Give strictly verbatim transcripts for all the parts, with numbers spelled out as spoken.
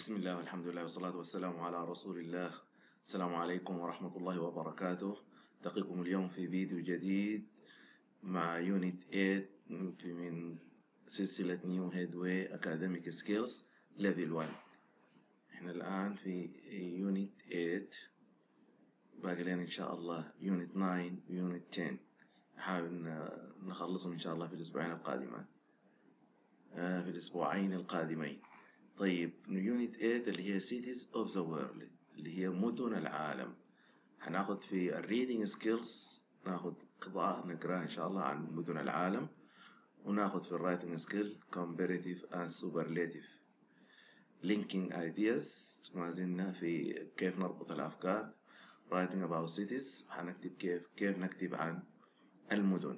بسم الله والحمد لله والصلاة والسلام على رسول الله. السلام عليكم ورحمة الله وبركاته. ألتقيكم اليوم في فيديو جديد مع يونت ثمانية من سلسلة نيو هيدواي أكاديميك سكيلز ليفل واحد. احنا الآن في يونت ثمانية، باقي لنا إن شاء الله يونت تسعة ويونت عشرة، نحاول نخلصهم إن شاء الله في الأسبوعين القادمين في الأسبوعين القادمين. طيب يونت ثمانية اللي هي cities of the world، اللي هي مدن العالم. هناخد في الريدنج سكيلز، ناخد قطعة نقراها إن شاء الله عن مدن العالم، وناخد في الرايتنج سكيل comparative and superlative. linking ideas، ما زلنا في كيف نربط الأفكار. writing about cities، هنكتب كيف كيف نكتب عن المدن.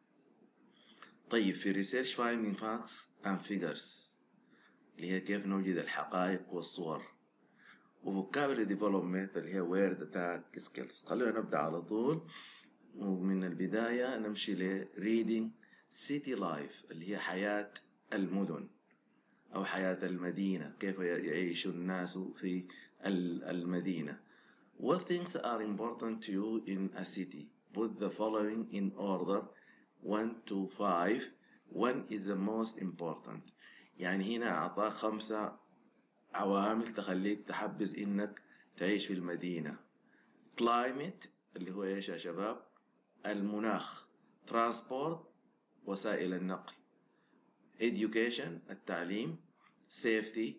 طيب في research finding facts and figures، اللي هي كيف نوجد الحقائق والصور. وفوكابلري ديفلوبمنت اللي هي وير تاج سكيلز. خلونا نبدأ على طول، ومن البداية نمشي ل reading city life اللي هي حياة المدن أو حياة المدينة، كيف يعيش الناس في المدينة. What things are important to you in a city? Put the following in order one to five. one is the most important. يعني هنا أعطاك خمسة عوامل تخليك تحبذ إنك تعيش في المدينة. climate اللي هو إيش يا شباب؟ المناخ. transport وسائل النقل. education التعليم. safety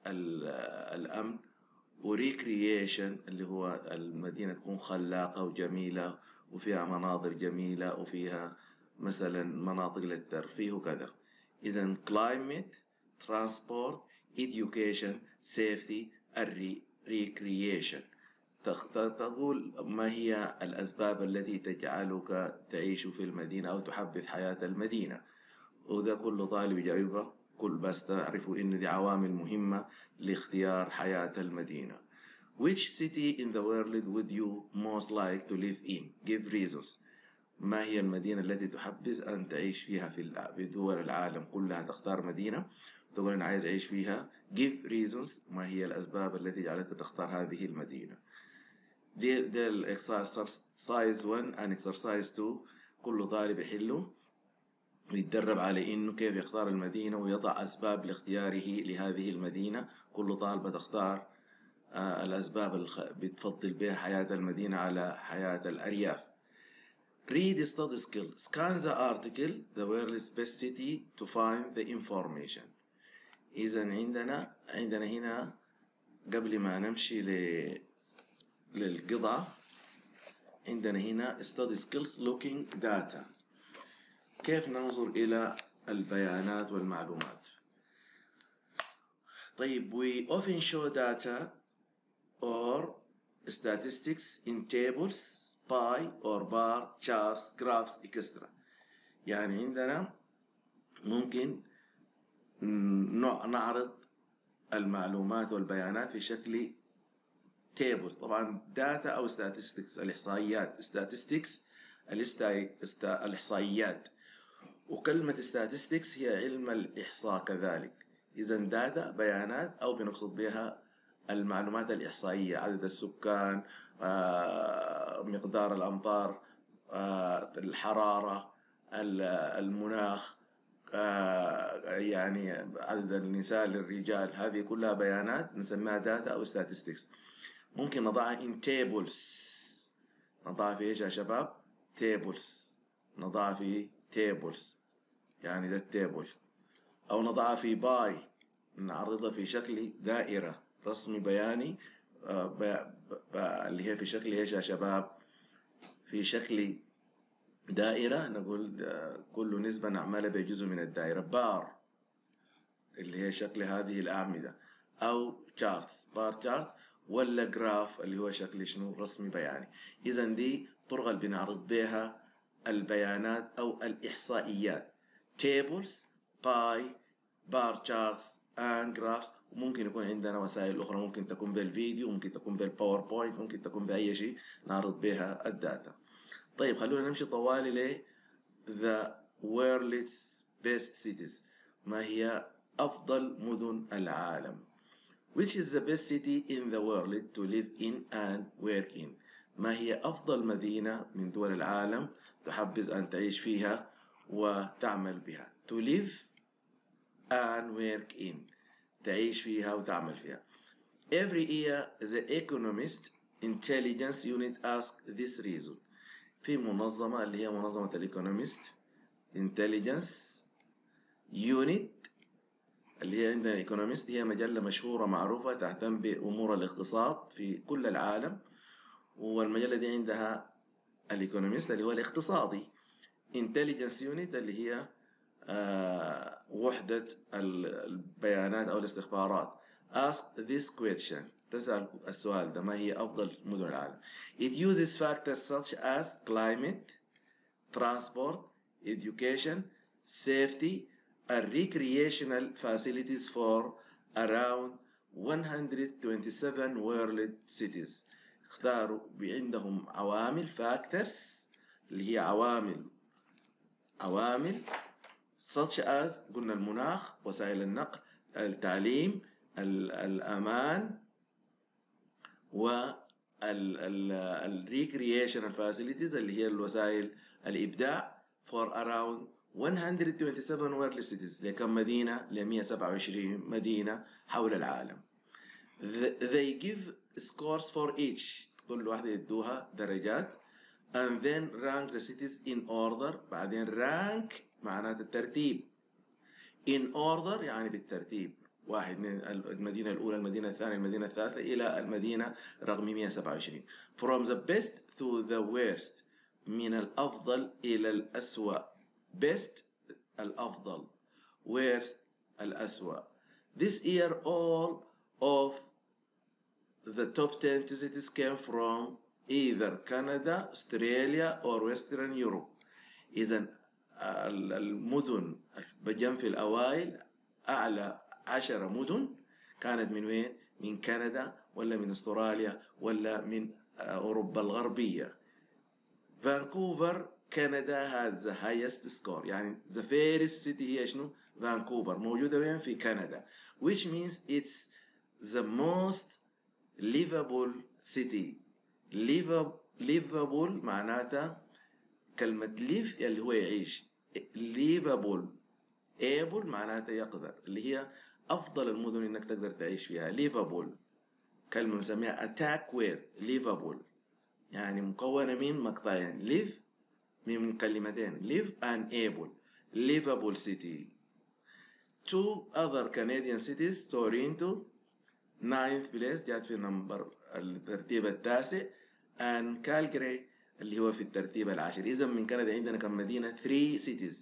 الأمن. وريكرييشن اللي هو المدينة تكون خلاقة وجميلة وفيها مناظر جميلة وفيها مثلا مناطق للترفيه وكذا. إذن climate، transport، education، safety، recreation. تقول ما هي الأسباب التي تجعلك تعيش في المدينة أو تحبذ حياة المدينة، وده كل طالب يجاوبه. كل بس تعرفوا إن دي عوامل مهمة لاختيار حياة المدينة. Which city in the world would you most like to live in? Give reasons. ما هي المدينة التي تحبذ أن تعيش فيها في دول العالم كلها؟ تختار مدينة تقول أنا عايز أعيش فيها. Give reasons. ما هي الأسباب التي جعلتك تختار هذه المدينة؟ دي دي exercise one and exercise two. كل طالب يحله ويتدرب على إنه كيف يختار المدينة ويضع أسباب لاختياره لهذه المدينة. كل طالبة تختار آه الأسباب اللي بتفضل بها حياة المدينة على حياة الأرياف. Read study skill. Scan the article the world's best city to find the information. إذن عندنا عندنا هنا قبل ما نمشي ل للقطعة عندنا هنا study skills looking data. كيف ننظر إلى البيانات والمعلومات. طيب we often show data or statistics in tables, pie or bar charts, graphs, et cetera. يعني عندنا ممكن نعرض المعلومات والبيانات في شكل tables. طبعا data أو statistics الإحصائيات. statistics الإحصائيات، وكلمة statistics هي علم الإحصاء كذلك. إذن data بيانات أو بنقصد بها المعلومات الإحصائية، عدد السكان، آه، مقدار الأمطار، آه، الحرارة، المناخ، آه، يعني عدد النساء للرجال. هذه كلها بيانات نسميها data أو statistics. ممكن نضعها in tables. نضعها في إيش يا شباب؟ tables. نضعها في tables يعني ده التيبل. أو نضعها في باي، نعرضها في شكل دائرة، رسم بياني آه بي بي اللي هي في شكل إيش يا شباب؟ في شكل دائرة. نقول كل نسبة نعملها بجزء من الدائرة. بار اللي هي شكل هذه الأعمدة. أو charts بار charts، ولا جراف اللي هو شكل شنو؟ رسم بياني. إذن دي طرق اللي بنعرض بها البيانات أو الإحصائيات. tables، pie، bar charts and graphs. وممكن يكون عندنا وسائل أخرى، ممكن تكون بالفيديو، ممكن تكون بالباوربوينت، ممكن تكون بأي شيء نعرض بها الداتا. طيب خلونا نمشي طوالي ل the world's best cities. ما هي أفضل مدن العالم؟ Which is the best city in the world to live in and work in؟ ما هي أفضل مدينة من دول العالم تحبذ أن تعيش فيها وتعمل بها؟ To live and work in، تعيش فيها وتعمل فيها. Every year the Economist Intelligence Unit asks this reason. في منظمة اللي هي منظمة الإيكونومست Intelligence Unit اللي هي عندنا ايكونومست، هي مجلة مشهورة معروفة تهتم بأمور الاقتصاد في كل العالم، والمجلة دي عندها الايكونومست اللي هو الاقتصادي، انتليجنس يونت اللي هي آه وحدة البيانات أو الاستخبارات. ask this question، تسأل السؤال ده، ما هي أفضل مدن العالم؟ it uses factors such as climate, transport, education, safety and recreational facilities for around one hundred twenty-seven world cities. اختاروا عندهم عوامل factors اللي هي عوامل عوامل such as قلنا المناخ، وسائل النقل، التعليم، الأمان، و ال recreational facilities اللي هي الوسائل الإبداع for around one hundred twenty-seven world cities، لكم مدينة ل مية وسبعة وعشرين مدينة حول العالم. They give scores for each، كل واحدة يدوها درجات، and then rank the cities in order، بعدين rank معناته الترتيب، in order يعني بالترتيب، واحد من المدينة الأولى، المدينة الثانية، المدينة الثالثة، إلى المدينة رقم مية وسبعة وعشرين. from the best to the worst، من الأفضل إلى الأسوأ. best الأفضل، worst الأسوأ. this year all of the top ten cities came from either Canada, Australia or Western Europe. إذن المدن بجنب في الأوائل، أعلى عشرة مدن كانت من وين؟ من كندا ولا من استراليا ولا من أوروبا الغربية. فانكوفر كندا had the highest score، يعني the fairest city هي شنو؟ فانكوفر، موجودة وين؟ في كندا، which means it's the most livable city. livable معناتها كلمة live اللي هو يعيش، livable able معناتها يقدر، اللي هي أفضل المدن إنك تقدر تعيش فيها. livable كلمة نسميها attack word، livable يعني مكونة من مقطعين، live من كلمتين live and able. livable city. two other Canadian cities، تورينتو ninth place جات في نمبر الترتيب التاسع، and كالجري اللي هو في الترتيب العاشر. إذا من كندا عندنا كم مدينة؟ three cities،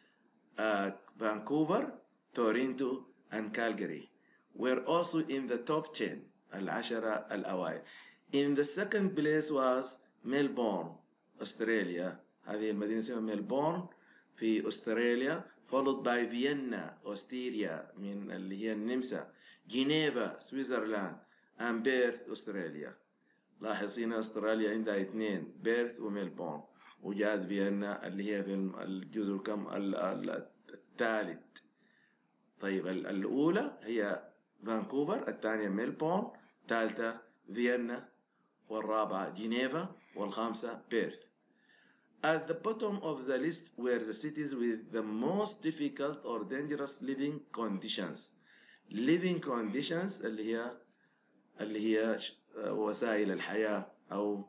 فانكوفر، تورينتو and Calgary were also in the top ten، العشرة الأوائل. in the second place was ميلبورن، أستراليا، هذه المدينة اسمها ميلبورن في أستراليا، followed by فيينا أوستريا من اللي هي النمسا، جنيفا سويسرلاند، and بيرث أستراليا. لاحظ هنا أستراليا عندها اثنين، بيرث وميلبورن، وجاءت فيينا اللي هي في الجزء الكم الثالث. طيب الأولى هي فانكوفر، الثانية ميلبورن، الثالثة فيينا، والرابعة جنيفا، والخامسة بيرث. At the bottom of the list were the cities with the most difficult or dangerous living conditions. living conditions اللي هي اللي هي وسائل الحياة، أو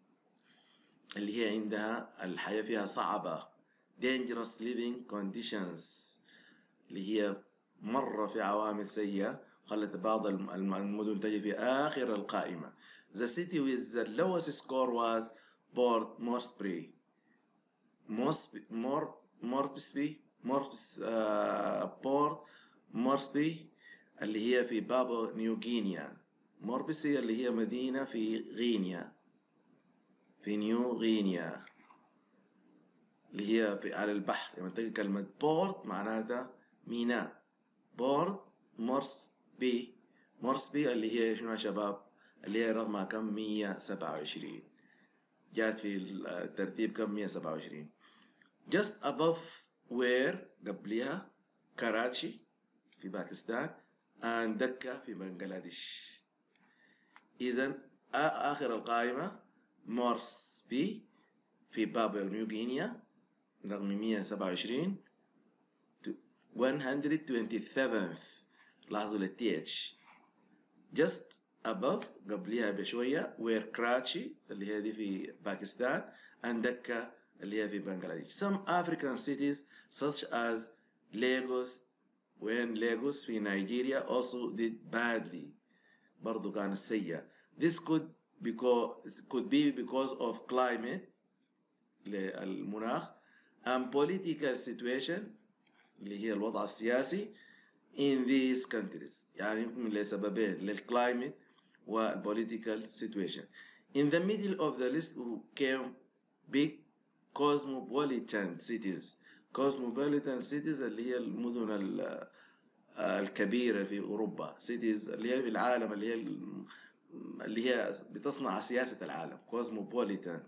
اللي هي عندها الحياة فيها صعبة. dangerous living conditions اللي هي مرة في عوامل سيئة خلت بعض المدن تجي في آخر القائمة. the city with the lowest score was Port Moresby. Moresby Moresby Port Moresby اللي هي في بابا نيو غينيا. موربسي اللي هي مدينة في غينيا، في نيو غينيا اللي هي في على البحر. لما تجي كلمة بورت معناتها ميناء. بورت مورسبي، مورسبي اللي هي شنو يا شباب؟ اللي هي رقمها كم؟ مية وسبعة وعشرين، جات في الترتيب كم؟ مية وسبعة وعشرين. just above where قبلها كراتشي في باكستان، and دكة في بنغلاديش. إذن آخر القائمة مورس بي في بابا نيو غينيا رقم مية وسبعة وعشرين مية وسبعة وعشرين. لاحظوا ال تي اتش just above قبلها بشوية where كراتشي اللي هي دي في باكستان and دكة اللي هي في بنغلاديش. Some African cities such as Lagos when Lagos في نيجيريا also did badly برضو كانت سيئة. This could because could be because of climate للمناخ and political situation اللي هي الوضع السياسي in these countries يعني يمكن لسببين للclimate والpolitical situation. In the middle of the list came big cosmopolitan cities. cosmopolitan cities اللي هي المدن الكبيرة في أوروبا. cities اللي هي في العالم اللي هي اللي هي بتصنع سياسة العالم. cosmopolitan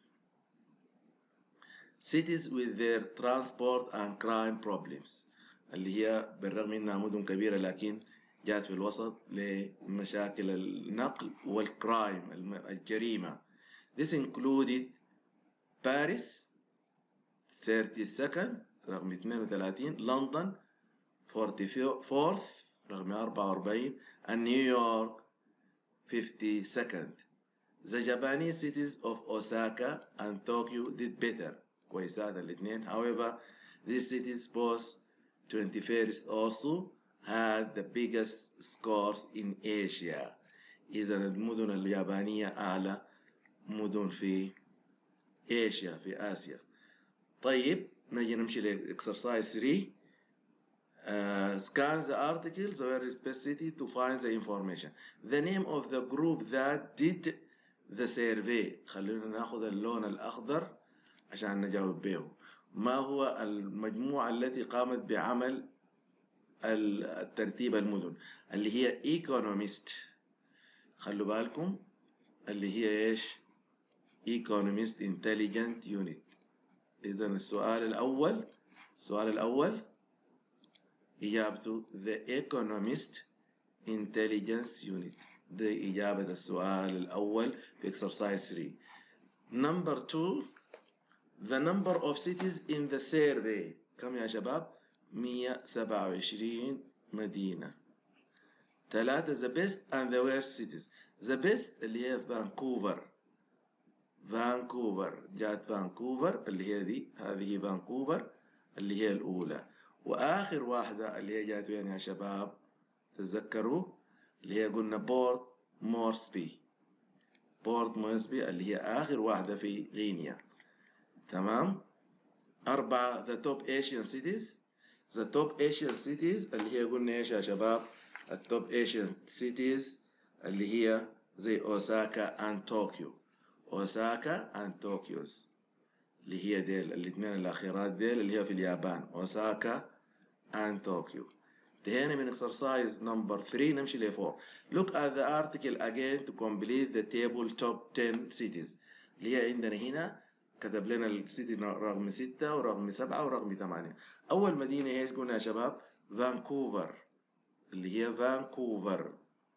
cities with their transport and crime problems اللي هي بالرغم انها مدن كبيرة لكن جات في الوسط لمشاكل النقل والكرايم الجريمة. This included Paris thirty-second رقم اثنين وثلاثين, London forty-fourth رقم أربعة وأربعين, and New York fifty-second. The Japanese cities of Osaka and Tokyo did better. كويسات الاثنين. However, these cities both twenty-first also had the biggest scores in Asia. إذا المدن اليابانية أعلى مدن في آسيا في آسيا. طيب نجي نمشي ل exercise three. Uh, scan the articles where specificity to find the information. The name of the group that did the survey. خلينا ناخذ اللون الأخضر عشان نجاوب به. ما هو المجموعة التي قامت بعمل الترتيب المدن اللي هي economist. خلوا بالكم اللي هي ايش؟ economist intelligent unit. إذا السؤال الأول السؤال الأول إجابته the economist intelligence unit. دي إجابة السؤال الأول في exercise three. number two the number of cities in the survey. كم يا شباب؟ مية وسبعة وعشرين مدينة. ثلاثة the best and the worst cities. the best اللي هي فانكوفر. فانكوفر جات فانكوفر اللي هي دي هذه فانكوفر اللي هي الأولى. وآخر واحدة اللي هي جات وين يا شباب؟ تتذكروا اللي هي قلنا بورت مورسبي. بورت مورسبي اللي هي آخر واحدة في غينيا. تمام. أربعة the top Asian cities. the top Asian cities اللي هي قلنا إيش يا شباب؟ التوب Asian cities اللي هي زي أوساكا and طوكيو. أوساكا and طوكيوس اللي هي ديل الاثنين الأخيرات ديل اللي هي في اليابان. أوساكا and طوكيو. انتهينا من exercise number three. نمشي ل four. Look at the article again to complete the table top ten cities. اللي هي عندنا هنا كتب لنا السيتي رقم ستة ورقم سبعة ورقم ثمانية. أول مدينة إيش قلنا يا شباب؟ فانكوفر اللي هي فانكوفر.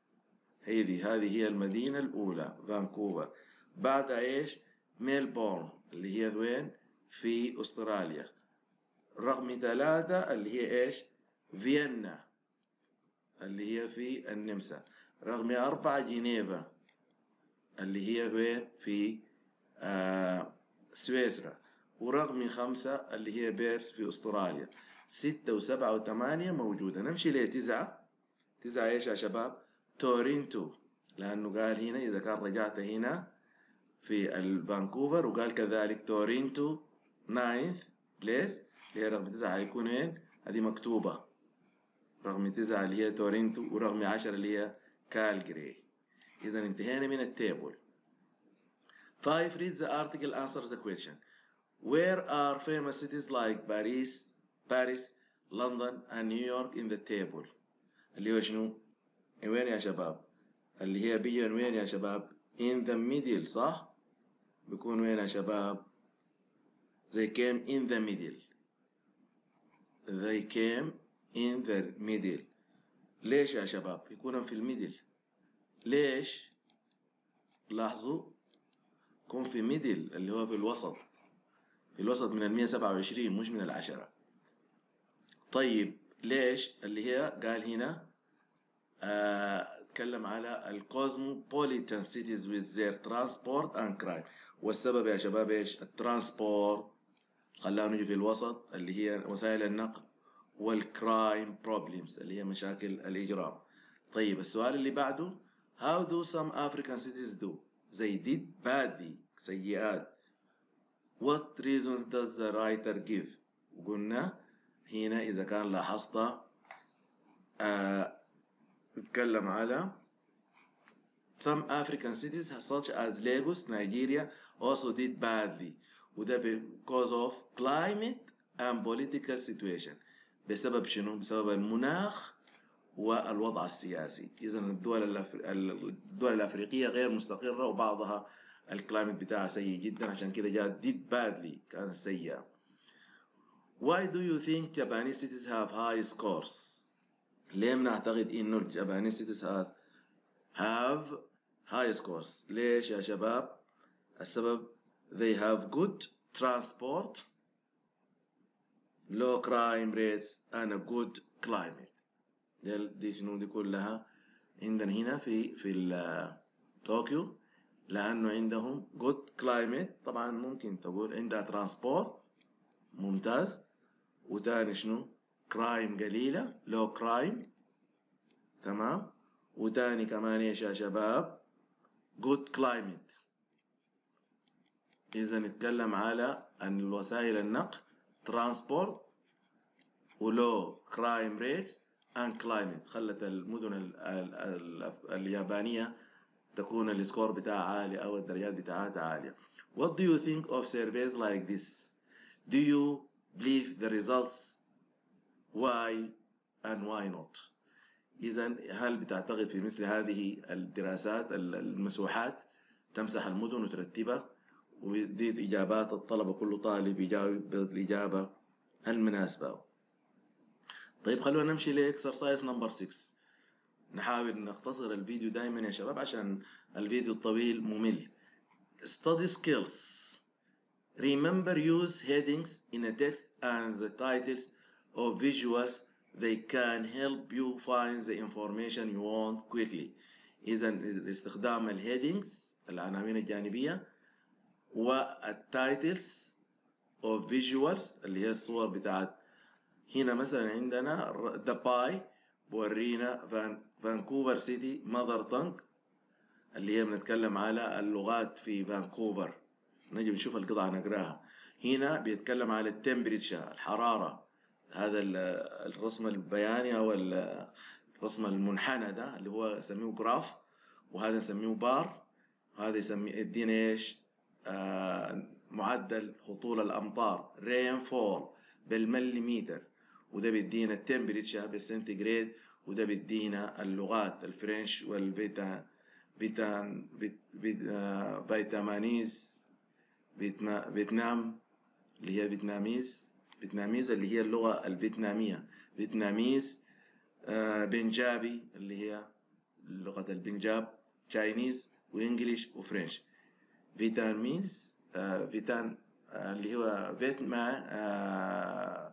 هذه هذه هي المدينة الأولى فانكوفر. بعدها إيش؟ ميلبورن اللي هي وين؟ في أستراليا. رقم ثلاثة اللي هي إيش؟ فيينا اللي هي في النمسا. رقم أربعة جنيفا اللي هي وين؟ في آه سويسرا. ورقم خمسة اللي هي بيرس في أستراليا. ستة وسبعة وثمانية موجودة. نمشي لتسعة. تسعة إيش يا شباب؟ تورينتو لأنه قال هنا إذا كان رجعت هنا في الفانكوفر وقال كذلك تورينتو ناينث بليس اللي هي رقم تسعة هيكون وين؟ هذه مكتوبة رقم تسعة اللي هي تورينتو ورقم عشرة اللي هي كالجري. إذا انتهينا من التيبل. five read the article answer the question. Where are famous cities like Paris, Paris, London and New York in the table. اللي هو شنو؟ وين يا شباب؟ اللي هي بيجي وين يا شباب؟ in the middle صح؟ بيكون وين يا شباب؟ they came in the middle. they came in the middle. ليش يا شباب يكون في الميدل؟ ليش؟ لاحظوا يكون في ميدل اللي هو في الوسط، في الوسط من المية سبعة وعشرين مش من العشرة. طيب ليش؟ اللي هي قال هنا اتكلم على الكوزموبوليتان سيتيز with their transport and crime. والسبب يا شباب ايش؟ الترانسبورت خلانا نجي في الوسط اللي هي وسائل النقل، والكرايم بروبلمز اللي هي مشاكل الإجرام. طيب السؤال اللي بعده how do some African cities do؟ they did badly سيئات. what reasons does the writer give؟ وقلنا هنا إذا كان لاحظت آه نتكلم على some African cities such as Lagos Nigeria also did badly، وده because of climate and political situation. بسبب شنو؟ بسبب المناخ والوضع السياسي. إذا الدول الأفر... الدول الأفريقية غير مستقرة وبعضها الكلايمت بتاعها سيء جدا، عشان كده جاء did badly كانت سيئة. Why do you think Japanese cities have high scores؟ ليه بنعتقد إنه الجابانيز cities have have high scores؟ ليش يا شباب؟ السبب they have good transport, low crime rates and a good climate. دي شنو دي كلها عندنا هنا في في طوكيو، لأنه عندهم good climate. طبعا ممكن تقول عندها transport ممتاز، وتاني شنو crime قليلة low crime، تمام، وتاني كمان ايش يا شباب good climate. إذا نتكلم على أن الوسائل النقل transport ولو crime rates and climate خلت المدن ال ال ال اليابانية تكون السكور بتاعها عالي أو الدرجات بتاعتها عالية. What do you think of surveys like this؟ Do you believe the results؟ Why and why not؟ إذا هل بتعتقد في مثل هذه الدراسات المسوحات تمسح المدن وترتبها؟ ودي إجابات الطلبة، كل طالب يجاوب بالإجابة المناسبة. طيب خلونا نمشي لإكسرسايز نمبر ستة. نحاول نختصر الفيديو دايما يا شباب عشان الفيديو الطويل ممل. Study skills. Remember use headings in a text and the titles of visuals. They can help you find the information you want quickly. إذا استخدام الهيدنجز العناوين الجانبية والتايتلز of visuals اللي هي الصور بتاعت. هنا مثلا عندنا the pie بورينا فان فانكوفر سيتي ماذر تانج اللي هي بنتكلم على اللغات في فانكوفر. نجي نشوف القطعة نقراها. هنا بيتكلم على التمبريتشر الحرارة، هذا الرسم البياني أو الرسم المنحنى ده اللي هو نسميه جراف، وهذا نسميه بار، وهذا يسميه يدينا ايش؟ آه معدل هطول الأمطار rainfall بالمليمتر، وده بيدينا التمبريتشر بالسنتيجريد، وده بيدينا اللغات الفرنش والفيتا بيتان بيت بيت آه بيتامانيز بيتما فيتنام اللي هي فيتناميز فيتناميز اللي هي اللغة الفيتنامية، فيتناميز آه بنجابي اللي هي لغة البنجاب، تشاينيز وإنجليش وفرنش. فيتناميز آه فيتان آه اللي هو فيتما آه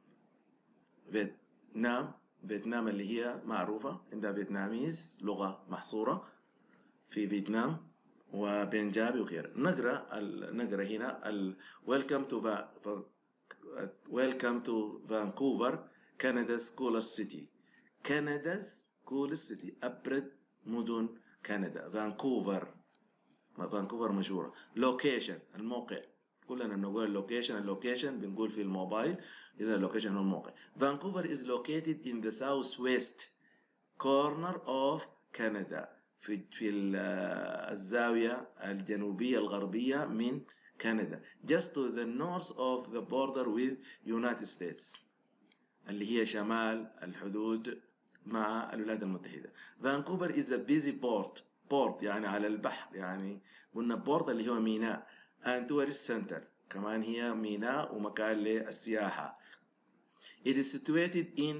فيتنام فيتنام اللي هي معروفة عندها فيتناميز لغة محصورة في فيتنام وبنجابي وغيره. نقرأ نقرأ هنا ال Welcome to Welcome to Vancouver Canada's coolest city. Canada's coolest city أبرد مدن كندا. فانكوفر فانكوفر مشهورة. Location الموقع، كلنا نقول اللوكيشن اللوكيشن بنقول في الموبايل، إذا اللوكيشن هو الموقع. Vancouver is located in the southwest corner of Canada في في الزاوية الجنوبية الغربية من كندا. Just to the north of the border with United States اللي هي شمال الحدود مع الولايات المتحدة. Vancouver is a busy port. port يعني على البحر، يعني قلنا port اللي هو ميناء. and tourist center كمان هي ميناء ومكان للسياحة. It is situated in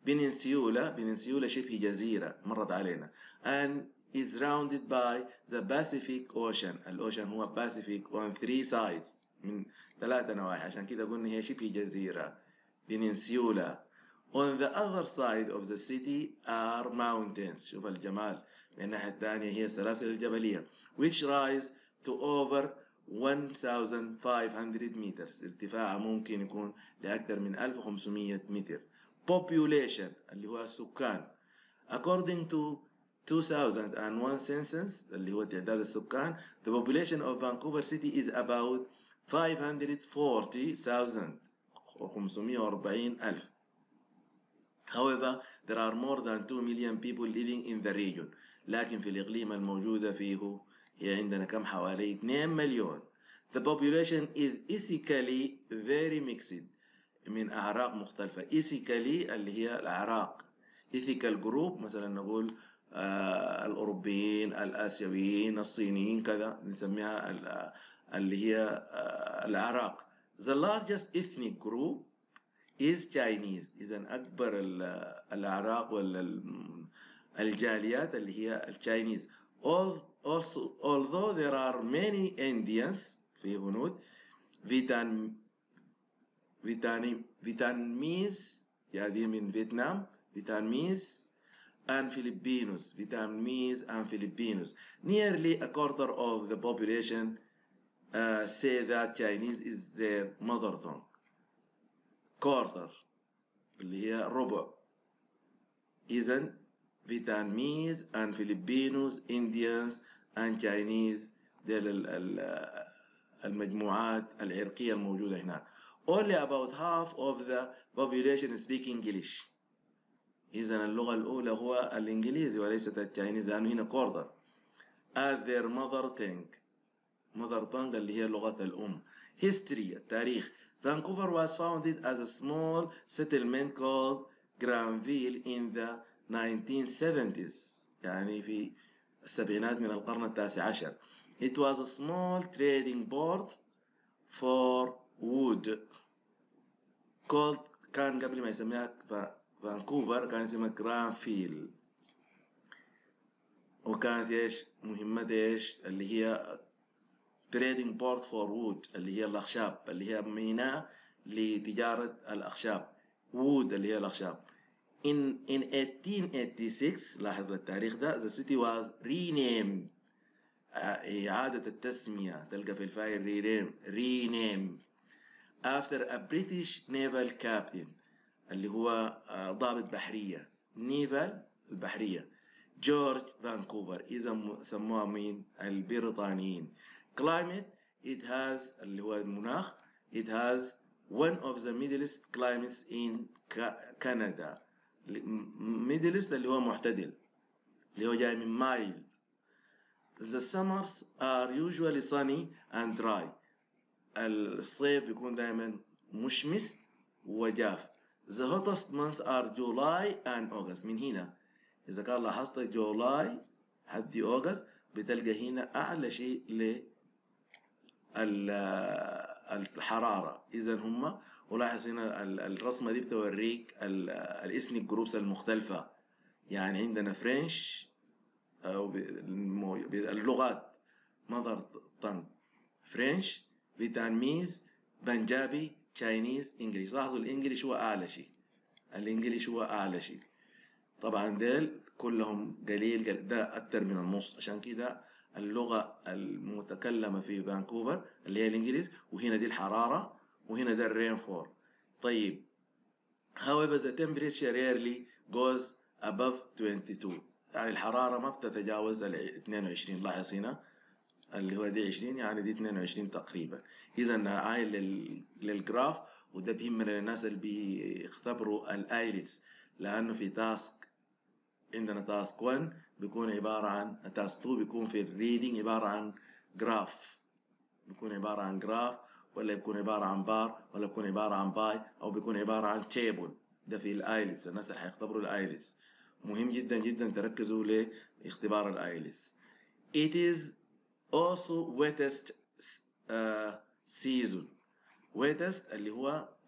peninsula peninsula شبه جزيرة مرت علينا and is surrounded by the Pacific Ocean. الأوشن هو Pacific on three sides من ثلاثة نواحي، عشان كده قلنا هي شبه جزيرة peninsula. On the other side of the city are mountains. شوف الجمال. من الناحية الثانية هي السلاسل الجبلية which rise to over one thousand five hundred meters. ارتفاعها ممكن يكون لأكثر من ألف وخمسمية متر. Population اللي هو السكان according to two thousand one census اللي هو تعداد السكان the population of Vancouver city is about five hundred forty thousand خمسمية وأربعين ألف. However, there are more than two million people living in the region. لكن في الإقليم الموجودة فيه هي عندنا كم؟ حوالي اثنين مليون. The population is ethnically very mixed من أعراق مختلفة. ethnically اللي هي الأعراق. ethical group مثلا نقول آه الأوروبيين، الآسيويين، الصينيين، كذا نسميها اللي هي آه الأعراق. The largest ethnic group is Chinese. إذا أكبر الأعراق والجاليات اللي هي التشاينيز. Also, although there are many Indians في هنود فيتان فيتاني فيتناميز يعني من فيتنام فيتناميز and Filipinos Vietnamese and Filipinos. Nearly a quarter of the population uh, say that Chinese is their mother tongue. quarter اللي هي ربع. إذن Vietnamese and Filipinos, Indians and Chinese ديل المجموعات العرقية الموجودة هناك. Only about half of the population speak English. إذن اللغة الأولى هو الإنجليزي وليست التشاينيز لأنه هنا quarter. As their mother tongue mother tongue اللي هي لغة الأم. History التاريخ. Vancouver was founded as a small settlement called Granville in the nineteen seventies يعني في السبعينات من القرن التاسع عشر. It was a small trading port for wood called كان قبل ما يسميها فانكوفر كان اسمها جرانفيل. وكانت ايش مهمتها ايش اللي هي trading port for wood اللي هي الأخشاب اللي هي ميناء لتجارة الأخشاب. wood اللي هي الأخشاب. In in eighteen eighty-six لاحظ التاريخ ده the city was renamed. إعادة التسمية تلقى في الفايل rename rename after a British naval captain اللي هو ضابط بحرية naval البحرية جورج فانكوفر. إذا سموها مين؟ البريطانيين. climate it has اللي هو المناخ it has one of the middlest climates in Canada. middlest اللي هو معتدل اللي هو جاي من mild. the summers are usually sunny and dry. الصيف بيكون دائما مشمس وجاف. the hottest months are July and August. من هنا إذا كان لاحظت جولاي حد أوغست بتلقى هنا أعلى شيء للحرارة. إذا هم ولاحظ هنا الرسمة دي بتوريك الإثنيك جروبس المختلفة. يعني عندنا فرنش أو اللغات ماذر تانج فرنش فيتناميز بنجابي تشاينيز انجليش. لاحظوا الانجليش هو أعلى شيء. الانجليش هو أعلى شيء. طبعا ديل كلهم قليل ده أكتر من النص. عشان كده اللغة المتكلمة في فانكوفر اللي هي الإنجليز وهنا دي الحرارة وهنا ده الرينفور. طيب however the temperature rarely goes above twenty-two يعني الحرارة ما بتتجاوز ال اثنين وعشرين. لاحظ هنا اللي هو دي عشرين يعني دي اثنين وعشرين تقريبا. إذا عايل لل... للجراف وده بيهمنا للناس اللي بيختبروا الآيلتس لأنه في تاسك عندنا تاسك واحد بيكون عبارة عن تاسك اتنين بيكون في الريدنج عبارة عن جراف بيكون عبارة عن جراف ولا بيكون عبارة عن بار ولا بيكون عبارة عن باي أو بيكون عبارة عن تيبل. ده في الآيلتس الناس اللي هيختبروا الآيلتس مهم جدا جدا تركزوا لاختبار الآيلتس. It is also wettest uh, season. wettest اللي هو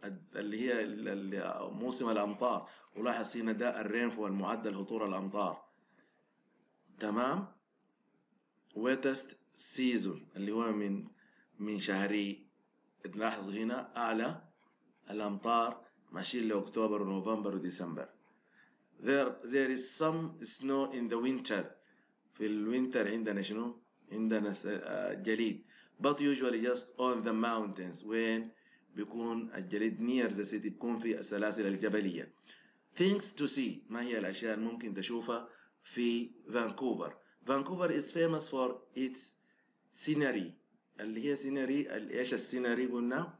اللي هي ال- موسم الأمطار، ولاحظ هنا ده الرينفول معدل هطول الأمطار. تمام. ويتست سيزون اللي هو من من شهري، تلاحظ هنا أعلى الأمطار ماشيين لأكتوبر ونوفمبر وديسمبر. there there is some snow in the winter. في الوينتر عندنا شنو؟ عندنا جليد. but usually just on the mountains. وين بيكون الجليد؟ near the city، بيكون في السلاسل الجبلية. things to see، ما هي الأشياء اللي ممكن تشوفها في فانكوفر؟ فانكوفر is famous for its scenery. اللي هي scenery، ايش السيناري قلنا؟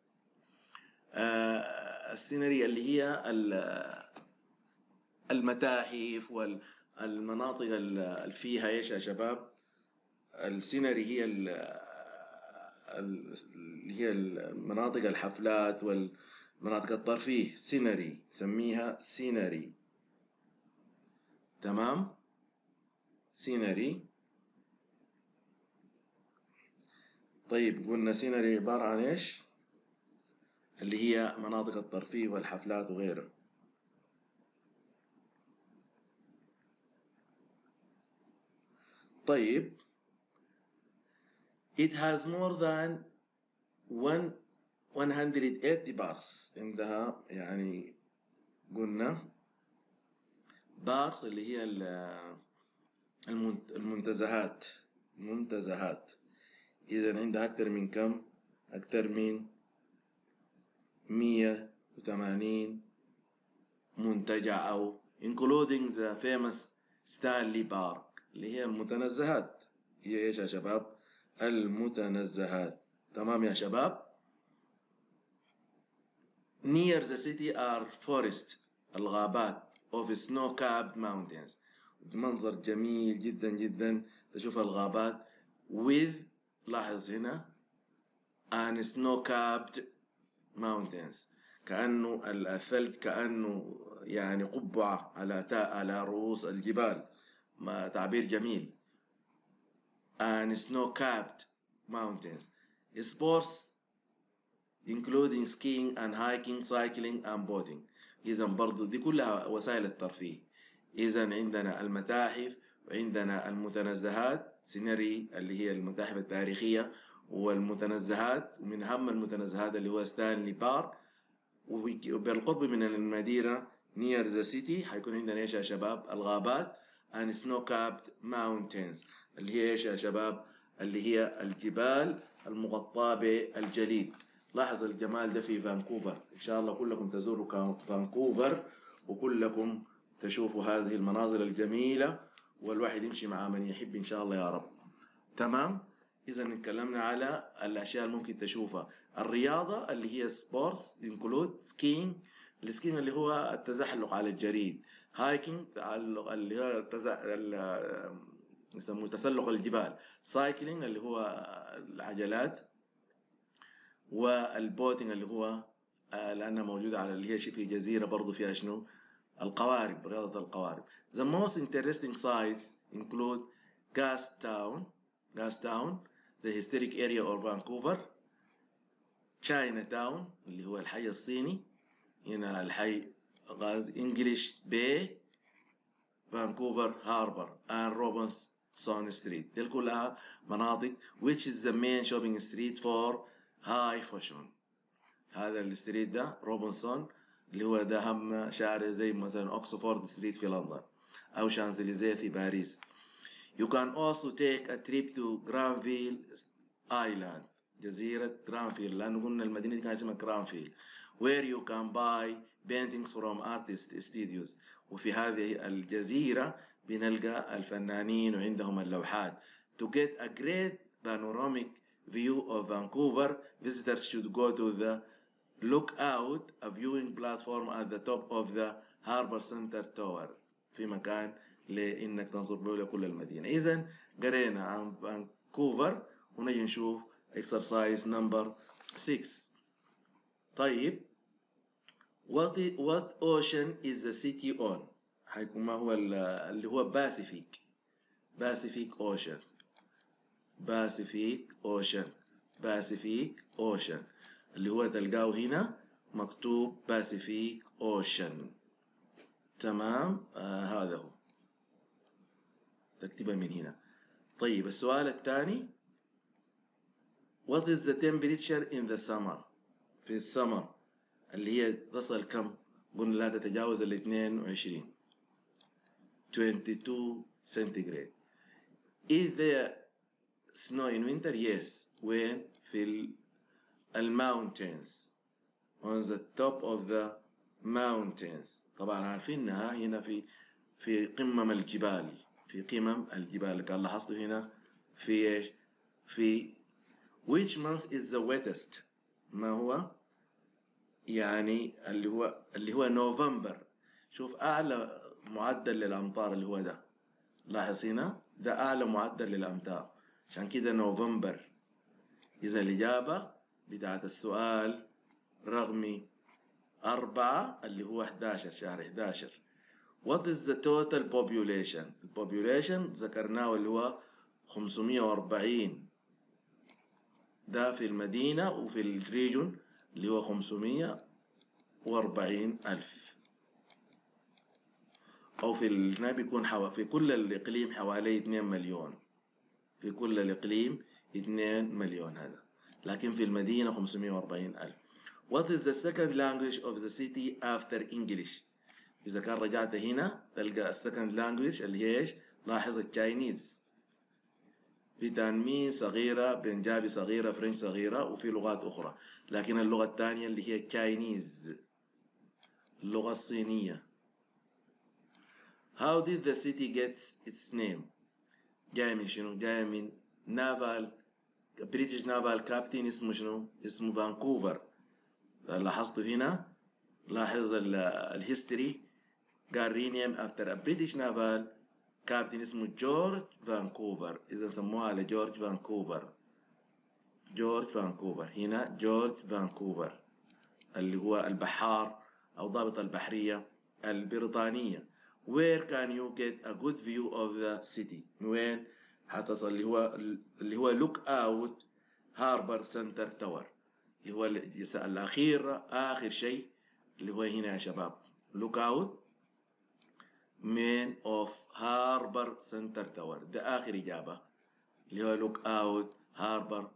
آه السيناري اللي هي المتاحف والمناطق اللي فيها ايش يا شباب؟ السيناري هي اللي هي المناطق الحفلات والمناطق الترفيه، سيناري نسميها سيناري. تمام. سيناري. طيب قلنا سيناري عبارة عن ايش؟ اللي هي مناطق الترفيه والحفلات وغيره. طيب it has more than one hundred eighty bars. عندها يعني قلنا بارس اللي هي المنتزهات، منتزهات. إذا عندها أكثر من كم؟ أكثر من مية وثمانين منتجع، أو including the famous ستانلي بارك اللي هي المتنزهات. هي إيش يا شباب؟ المتنزهات. تمام يا شباب. near the city are forests، الغابات of snow-capped mountains. منظر جميل جدا جدا تشوف الغابات with، لاحظ هنا and snow-capped mountains، كأنه الثلج كأنه يعني قبعة على تاء على رؤوس الجبال. ما تعبير جميل. and snow-capped mountains. sports including skiing and hiking, cycling and boating. إذا برضو دي كلها وسائل الترفيه. إذا عندنا المتاحف وعندنا المتنزهات، سيناري اللي هي المتاحف التاريخية، والمتنزهات ومن أهم المتنزهات اللي هو ستانلي بارك. وبالقرب من المدينة near the city حيكون عندنا إيش يا شباب؟ الغابات and snow capped mountains اللي هي إيش يا شباب؟ اللي هي الجبال المغطاة بالجليد. لاحظ الجمال ده في فانكوفر. إن شاء الله كلكم تزوروا فانكوفر وكلكم تشوفوا هذه المناظر الجميلة، والواحد يمشي مع من يحب إن شاء الله يا رب. تمام. إذا نتكلمنا على الأشياء اللي ممكن تشوفها. الرياضة اللي هي سبورتس include skiing، السكين اللي هو التزحلق على الجليد. هايكينج اللي هو التزح... يسموه تسلق الجبال. سايكلينج اللي هو العجلات. والبوتينج اللي هو لأنها موجودة على اللي هي شبه جزيرة برضو فيها شنو؟ القوارب، رياضة القوارب. The most interesting sites include Gastown, Gastown, the historic area of Vancouver. Chinatown اللي هو الحي الصيني، هنا الحي غاز English Bay, Vancouver Harbor and Robinson Street. دي كلها مناطق which is the main shopping street for high fashion. هذا الستريت ده روبنسون اللي هو ده أهم شارع زي مثلا أوكسفورد ستريت في لندن أو شانزليزيه في باريس. You can also take a trip to Granville Island، جزيرة جرانفيل، لأنه قلنا المدينة دي كانت اسمها جرانفيل، where you can buy paintings from artist studios. وفي هذه الجزيرة بنلقى الفنانين وعندهم اللوحات. To get a great panoramic view of Vancouver, visitors should go to the lookout, a viewing platform at the top of the Harbor Center Tower، في مكان لإنك تنظر به لكل المدينة. إذن قرينا عن فانكوفر ونجي نشوف exercise number six. طيب what, what ocean is the city on؟ حيكون ما هو اللي هو Pacific، Pacific Ocean، Pacific Ocean، Pacific Ocean اللي هو تلقاه هنا مكتوب باسيفيك اوشن. تمام. آه هذا هو، تكتبها من هنا. طيب السؤال الثاني، what is the temperature in the summer؟ في السمر اللي هي تصل كم؟ قلنا لا تتجاوز ال اثنين وعشرين، اثنين وعشرين centigrade. is there snow in winter؟ yes. وين؟ في ال mountains، on the top of the mountains. طبعا عارفينها هنا في في قمم الجبال، في قمم الجبال. كان لاحظتوا هنا في ايش؟ في which month is the wettest؟ ما هو؟ يعني اللي هو اللي هو نوفمبر. شوف أعلى معدل للأمطار اللي هو ده، لاحظ هنا ده أعلى معدل للأمطار، عشان كده نوفمبر. إذا الإجابة بتاعت السؤال رقمي أربعة اللي هو إحدى عشر، شهر إحدى عشر. What is the total population؟ البوبيوليشن ذكرناه اللي هو خمسمية وأربعين، ده في المدينة، وفي الريجون اللي هو خمسمية وأربعين ألف، أو في هنا بيكون حوا في كل الإقليم حوالي اثنين مليون، في كل الإقليم اثنين مليون هذا، لكن في المدينة خمسمية وأربعين ألف. What is the second language of the city after English؟ إذا كان رجعت هنا تلقى السكند لانجويج اللي هي إيش؟ لاحظ التشاينيز، فيتنامي صغيرة، بنجابي صغيرة، فرنش صغيرة، وفي لغات أخرى. لكن اللغة الثانية اللي هي التشاينيز، اللغة الصينية. How did the city get its name؟ جاي من شنو؟ جاي من نافال، بريتش نافال كابتن اسمه شنو؟ اسمه فانكوفر. لاحظتوا هنا؟ لاحظ الهيستوري قال رينيم افتر بريتش نافال كابتن اسمه جورج فانكوفر، إذا سموها على جورج فانكوفر. جورج فانكوفر هنا، جورج فانكوفر اللي هو البحار أو ضابط البحرية البريطانية. Where can you get a good view of the city؟ وين حتصل؟ اللي هو اللي هو look out هاربر سنتر تاور، اللي هو الأخير آخر شيء اللي هو هنا يا شباب، look out main of هاربر سنتر تاور، ده آخر إجابة اللي هو look out هاربر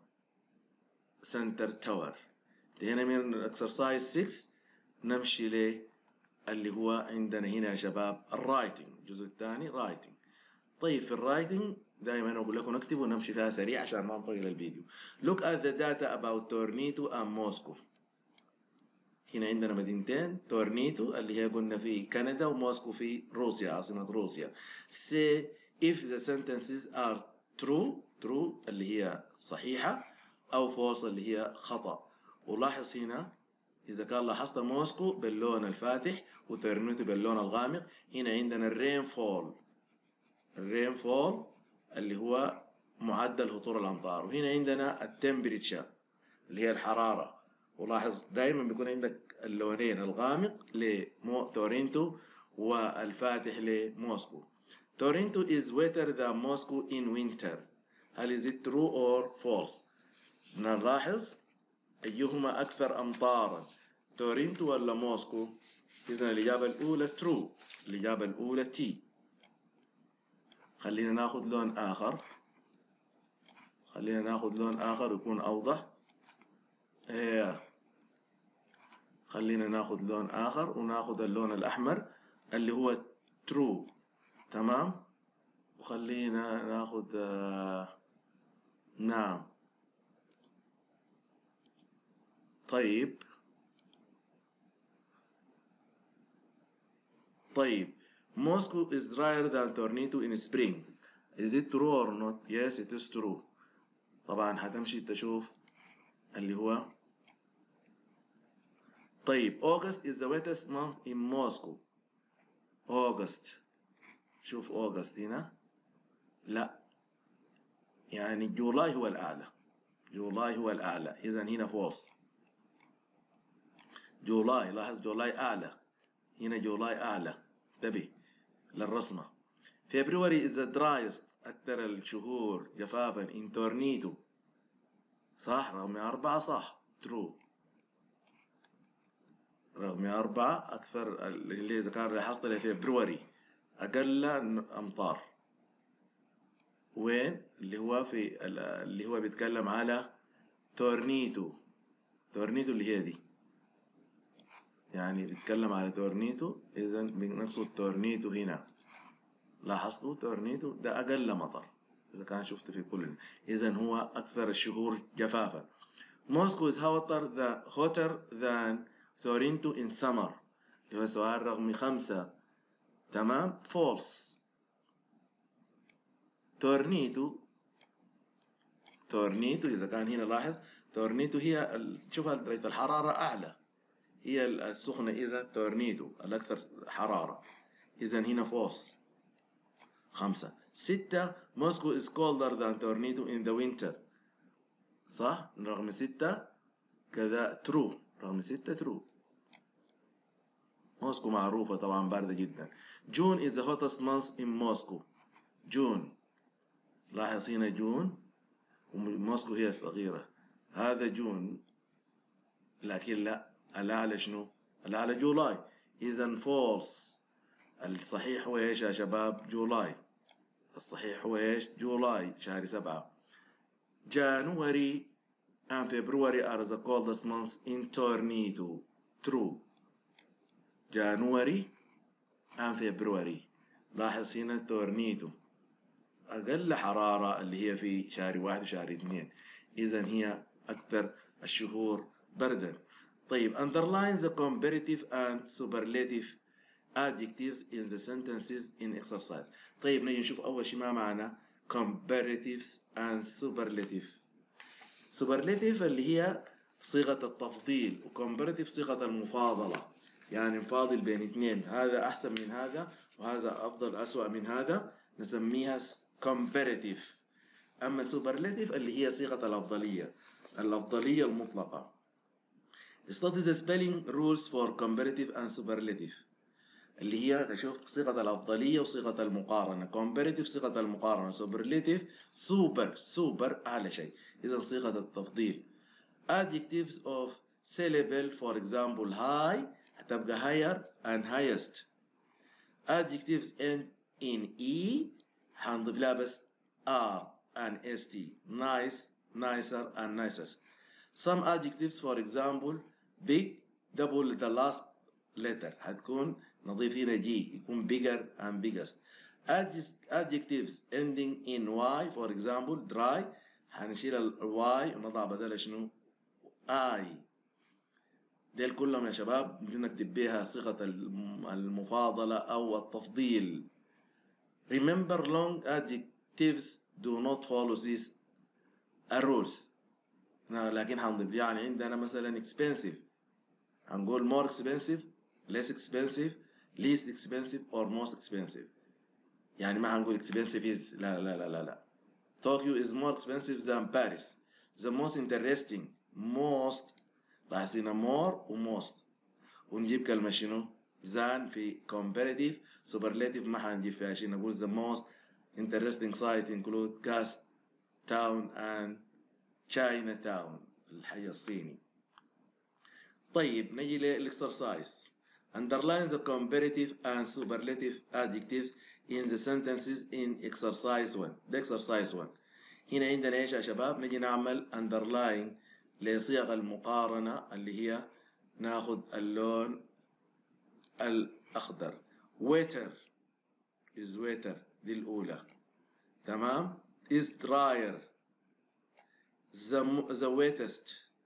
سنتر تاور. هنا من الاكسرسايز ستة نمشي ليه اللي هو عندنا هنا يا شباب الرايتنج، الجزء الثاني رايتنج. طيب في الرايتنج دائما اقول لكم اكتبوا ونمشي فيها سريع عشان ما نطول الفيديو. Look at the data about Tornado and Moscow. هنا عندنا مدينتين، تورنيتو اللي هي قلنا في كندا، وموسكو في روسيا، عاصمة روسيا. Say if the sentences are true، true اللي هي صحيحة، أو false اللي هي خطأ. ولاحظ هنا إذا كان لاحظت موسكو باللون الفاتح وتورنيتو باللون الغامق، هنا عندنا الرين فول، الرين فول اللي هو معدل هطول الأمطار، وهنا عندنا التمبريتشر اللي هي الحرارة. ولاحظ دائما بيكون عندك اللونين، الغامق لتورنتو والفاتح لموسكو. تورنتو is wetter than Moscow in winter. هل is it true or false؟ نلاحظ أيهما أكثر أمطارا، تورنتو ولا موسكو؟ إذن الإجابة الأولى true، الإجابة الأولى T. خلينا ناخذ لون آخر، خلينا ناخذ لون آخر يكون أوضح. إيه، خلينا ناخذ لون آخر وناخذ اللون الأحمر اللي هو true. تمام. وخلينا ناخذ آه نعم. طيب طيب Moscow is drier than Tornado in spring. Is it true or not؟ Yes it is true. طبعا هتمشي تشوف اللي هو. طيب August is the wettest month in Moscow. August، شوف August هنا، لا يعني جولاي هو الأعلى، جولاي هو الأعلى، إذا هنا فولس. جولاي، لاحظ جولاي أعلى، هنا جولاي أعلى، انتبه للرسمة. February is the driest، أكثر الشهور جفافا in Tornado. صح، رقم أربعة صح true. رقم أربعة أكثر اللي إذا كان لاحظت اللي في فبراير أقل أمطار. وين اللي هو في اللي هو بيتكلم على تورنيتو. تورنيتو اللي هي دي، يعني بيتكلم على تورنيتو، إذا بنقصد تورنيتو هنا. لاحظتوا تورنيتو ده أقل مطر إذا كان شفت في كل، إذا هو أكثر الشهور جفافا. Moscow is hotter than hotter than Toronto in summer. اللي هو سؤال رقم خمسة. تمام. false. تورنيتو تورنيتو إذا كان هنا لاحظ تورنيتو هي شوفها درجة الحرارة أعلى، هي السخنة، إذا تورنيتو الأكثر حرارة، إذا هنا false. خمسة. ستة Moscow is colder than Tornado in the winter. صح؟ رقم ستة كذا true. رقم ستة true. موسكو معروفة طبعا باردة جدا. June is the hottest month in Moscow. June. لاحظ هنا جون وموسكو هي صغيرة، هذا جون، لكن لا الأعلى شنو؟ الأعلى جولاي. إذا false. الصحيح هو إيش يا شباب؟ جولاي. الصحيح هو إيش؟ جولاي شهر سبعة. January and February are the coldest months in Tornado. True. January and February. لاحظ هنا تورنيدو أقل حرارة اللي هي في شهر واحد وشهر اثنين، إذن هي أكثر الشهور بردا. طيب underline the comparative and superlative adjectives in the sentences in exercise. طيب نيجي نشوف أول شيء ما معنى comparatives and superlative. superlative اللي هي صيغة التفضيل، وcomparative صيغة المفاضلة، يعني نفاضل بين اثنين، هذا أحسن من هذا وهذا أفضل أسوأ من هذا، نسميها comparative. أما superlative اللي هي صيغة الأفضلية، الأفضلية المطلقة. Study the spelling rules for comparative and superlative. اللي هي نشوف صيغة الأفضلية وصيغة المقارنة. comparative صيغة المقارنة، superlative super super أعلى شيء، إذا صيغة التفضيل. adjectives of syllable for example high هتبقى higher and highest. adjectives end in e هنضيف لها بس r and st. nice nicer and nicest. some adjectives for example big double the last letter هتكون نضيف هنا جي يكون bigger and biggest. adjectives ending in y for example dry هنشيل ال y ونضع بدلها شنو I. ديل كلهم يا شباب نكتب بها صيغة المفاضلة أو التفضيل. remember long adjectives do not follow these rules. لكن هنضيف يعني عندنا مثلا expensive هنقول more expensive less expensive least expensive or most expensive. يعني ما هنقول expensive is لا لا لا لا لا. Tokyo is more expensive than Paris. the most interesting most لاحظين more و most، ونجيب كلمة شنو than في comparative. superlative ما هنجيب فيها شيء، نقول the most interesting site include gas town and Chinatown الحي الصيني. طيب نجي للإكسرسايز. underline the comparative and superlative adjectives in the sentences in exercise one. ده exercise one. هنا عندنا ايش يا شباب؟ نجي نعمل underline لصيغ المقارنة اللي هي ناخد اللون الأخضر. wetter is wetter دي الأولى. تمام. is drier. the, the wettest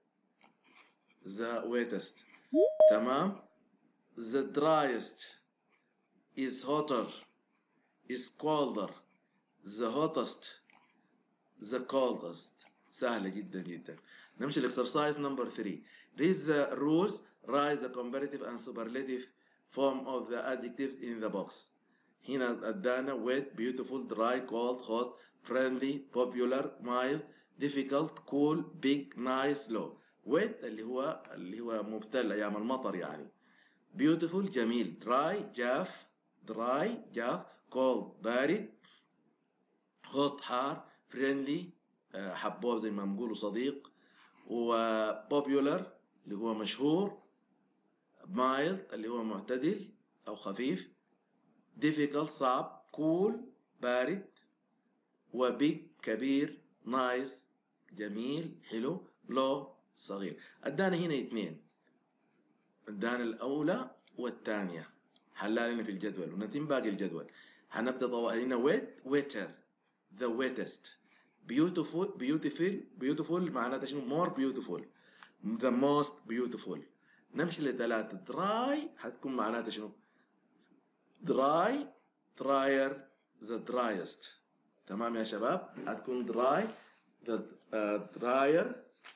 the wettest. تمام. the driest is hotter is colder. the hottest the coldest. سهلة جدا جدا. نمشي لإكسرسايز نمبر ثلاثة. read the rules, write the comparative and superlative form of the adjectives in the box. هنا ادانا wet beautiful dry cold hot friendly popular mild difficult cool big nice low. wet اللي هو اللي هو مبتل أيام المطر يعني. beautiful جميل. dry جاف dry جاف. cold بارد. hot حار. friendly حبوب زي ما بنقولوا صديق. و popular اللي هو مشهور. mild اللي هو معتدل أو خفيف، difficult صعب، cool بارد، وبيج كبير، نايس جميل حلو، low صغير. ادانا هنا اثنين، ادانا الأولى والثانية، حلها لنا في الجدول ونتم باقي الجدول. هنبدأ طوال هنا wet wetter the wettest beautiful beautiful beautiful معناتها شنو؟ more beautiful the most beautiful. نمشي لثلاثة dry حتكون معناتها شنو؟ dry drier the driest. تمام يا شباب؟ هتكون dry the uh, drier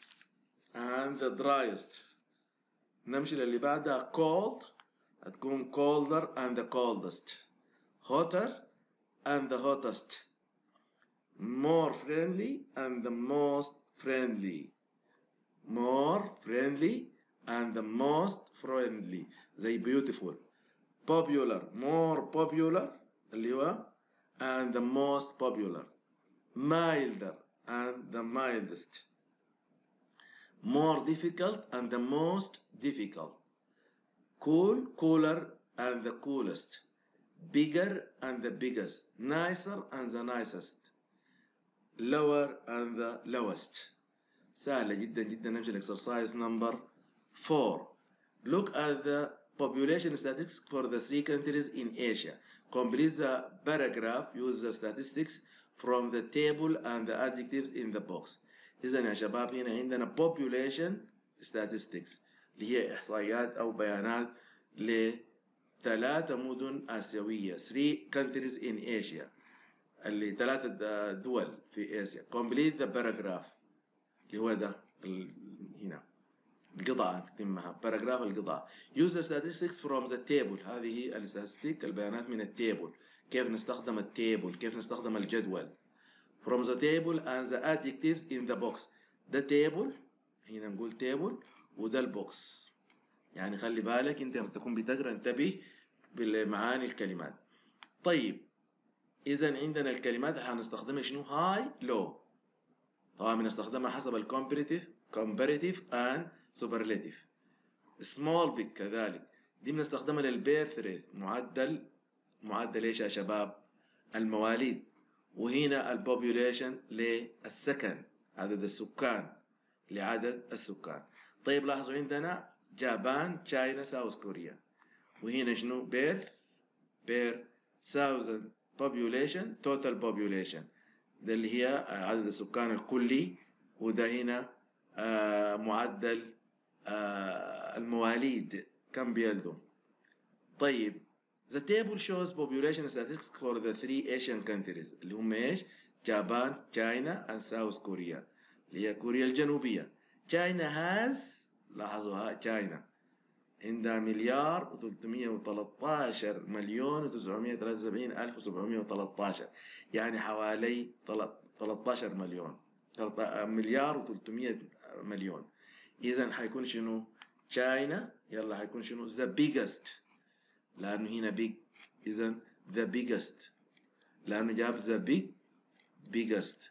and the driest. نمشي للي بعدها cold هتكون colder and the coldest hotter and the hottest more friendly and the most friendly more friendly and the most friendly زي beautiful popular more popular اللي هو and the most popular milder and the mildest more difficult and the most difficult cool cooler and the coolest bigger and the biggest nicer and the nicest lower and the lowest. سهلة جدا جدا. نمشي exercise number four. Look at the population statistics for the three countries in Asia. Complete the paragraph. Use the statistics from the table and the adjectives in the box. إذا يا شباب هنا عندنا population statistics اللي هي إحصائيات أو بيانات لثلاثة مدن آسيوية three countries in Asia اللي ثلاثة دول في آسيا. Complete the paragraph اللي هو ده هنا القطعة تتمها باراجراف القطعة. Use the statistics from the table. هذه الاستاتستيك البيانات من التيبل. كيف نستخدم التيبل؟ كيف نستخدم الجدول؟ From the table and the adjectives in the box. ده table هنا نقول table وده البوكس. يعني خلي بالك انت لما تكون بتقرا انتبه بالمعاني الكلمات. طيب اذا عندنا الكلمات هنستخدمها شنو؟ هاي لو. طبعا بنستخدمها حسب الكومباريتيف comparative and superlative. small big كذلك دي بنستخدمها للبيرث ريت معدل معدل ايش يا شباب؟ المواليد. وهنا البوبوليشن للسكن عدد السكان لعدد السكان. طيب لاحظوا عندنا جابان تشاينا ساوث كوريا. وهنا شنو؟ بيرث بير thousand population total population ده اللي هي عدد السكان الكلي. وده هنا آه معدل آه المواليد كم بيلدوا. طيب the table shows population statistics for the three Asian countries اللي هم ايش؟ جابان تشاينا and South Korea اللي هي كوريا الجنوبية. China has لاحظوا ها تشاينا عندها مليار وثلاثمية وثلاثة مليون وتسعمية وثلاثة وسبعين ألف وسبعمية وثلاثة عشر يعني حوالي ثلاثة عشر مليون مليار وثلاثمية مليون. إذا حيكون شنو؟ تشاينا يلا حيكون شنو؟ the biggest لأنه هنا big. إذا the biggest لأنه جاب the big biggest.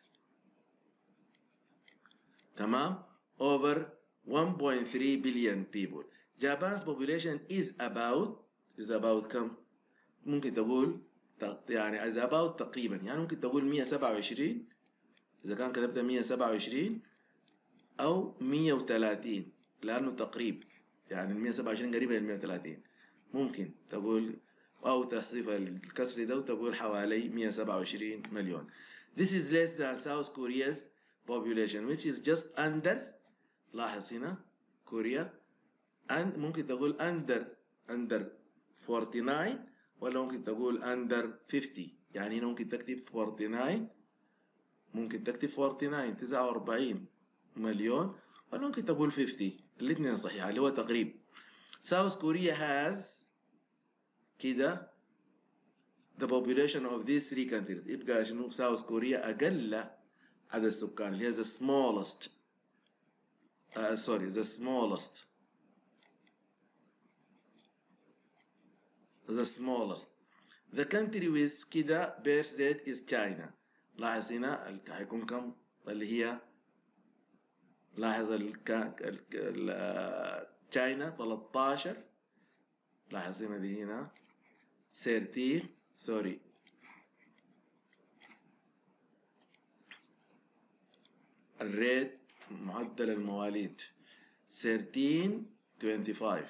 تمام. over one point three billion people. Japan's population is about is about كم؟ ممكن تقول يعني is about تقريبا يعني ممكن تقول مية وسبعة وعشرين إذا كان كتبت مية وسبعة وعشرين أو مية وثلاثين لأنه تقريب يعني مية وسبعة وعشرين قريبة من مية وثلاثين. ممكن تقول أو تحصيف الكسر ده وتقول حوالي مية وسبعة وعشرين مليون. This is less than South Korea's population which is just under. لاحظ هنا كوريا and ممكن تقول under under forty-nine ولا ممكن تقول under fifty يعني هنا ممكن تكتب forty-nine ممكن تكتب forty-nine تسعة وأربعين مليون ولا ممكن تقول fifty الاثنين صحيح اللي هو تقريب. South Korea has كده the population of these three countries يبقى شنو؟ South Korea أقل عدد السكان اللي هي the smallest uh, sorry the smallest the smallest. The country with كده birth rate is China. لاحظ هنا هيكون كم اللي هي لاحظ ال China ثلاثة عشر لاحظين دي هنا ثلاثة عشر سوري الريت معدل المواليد ثلاثة عشر خمسة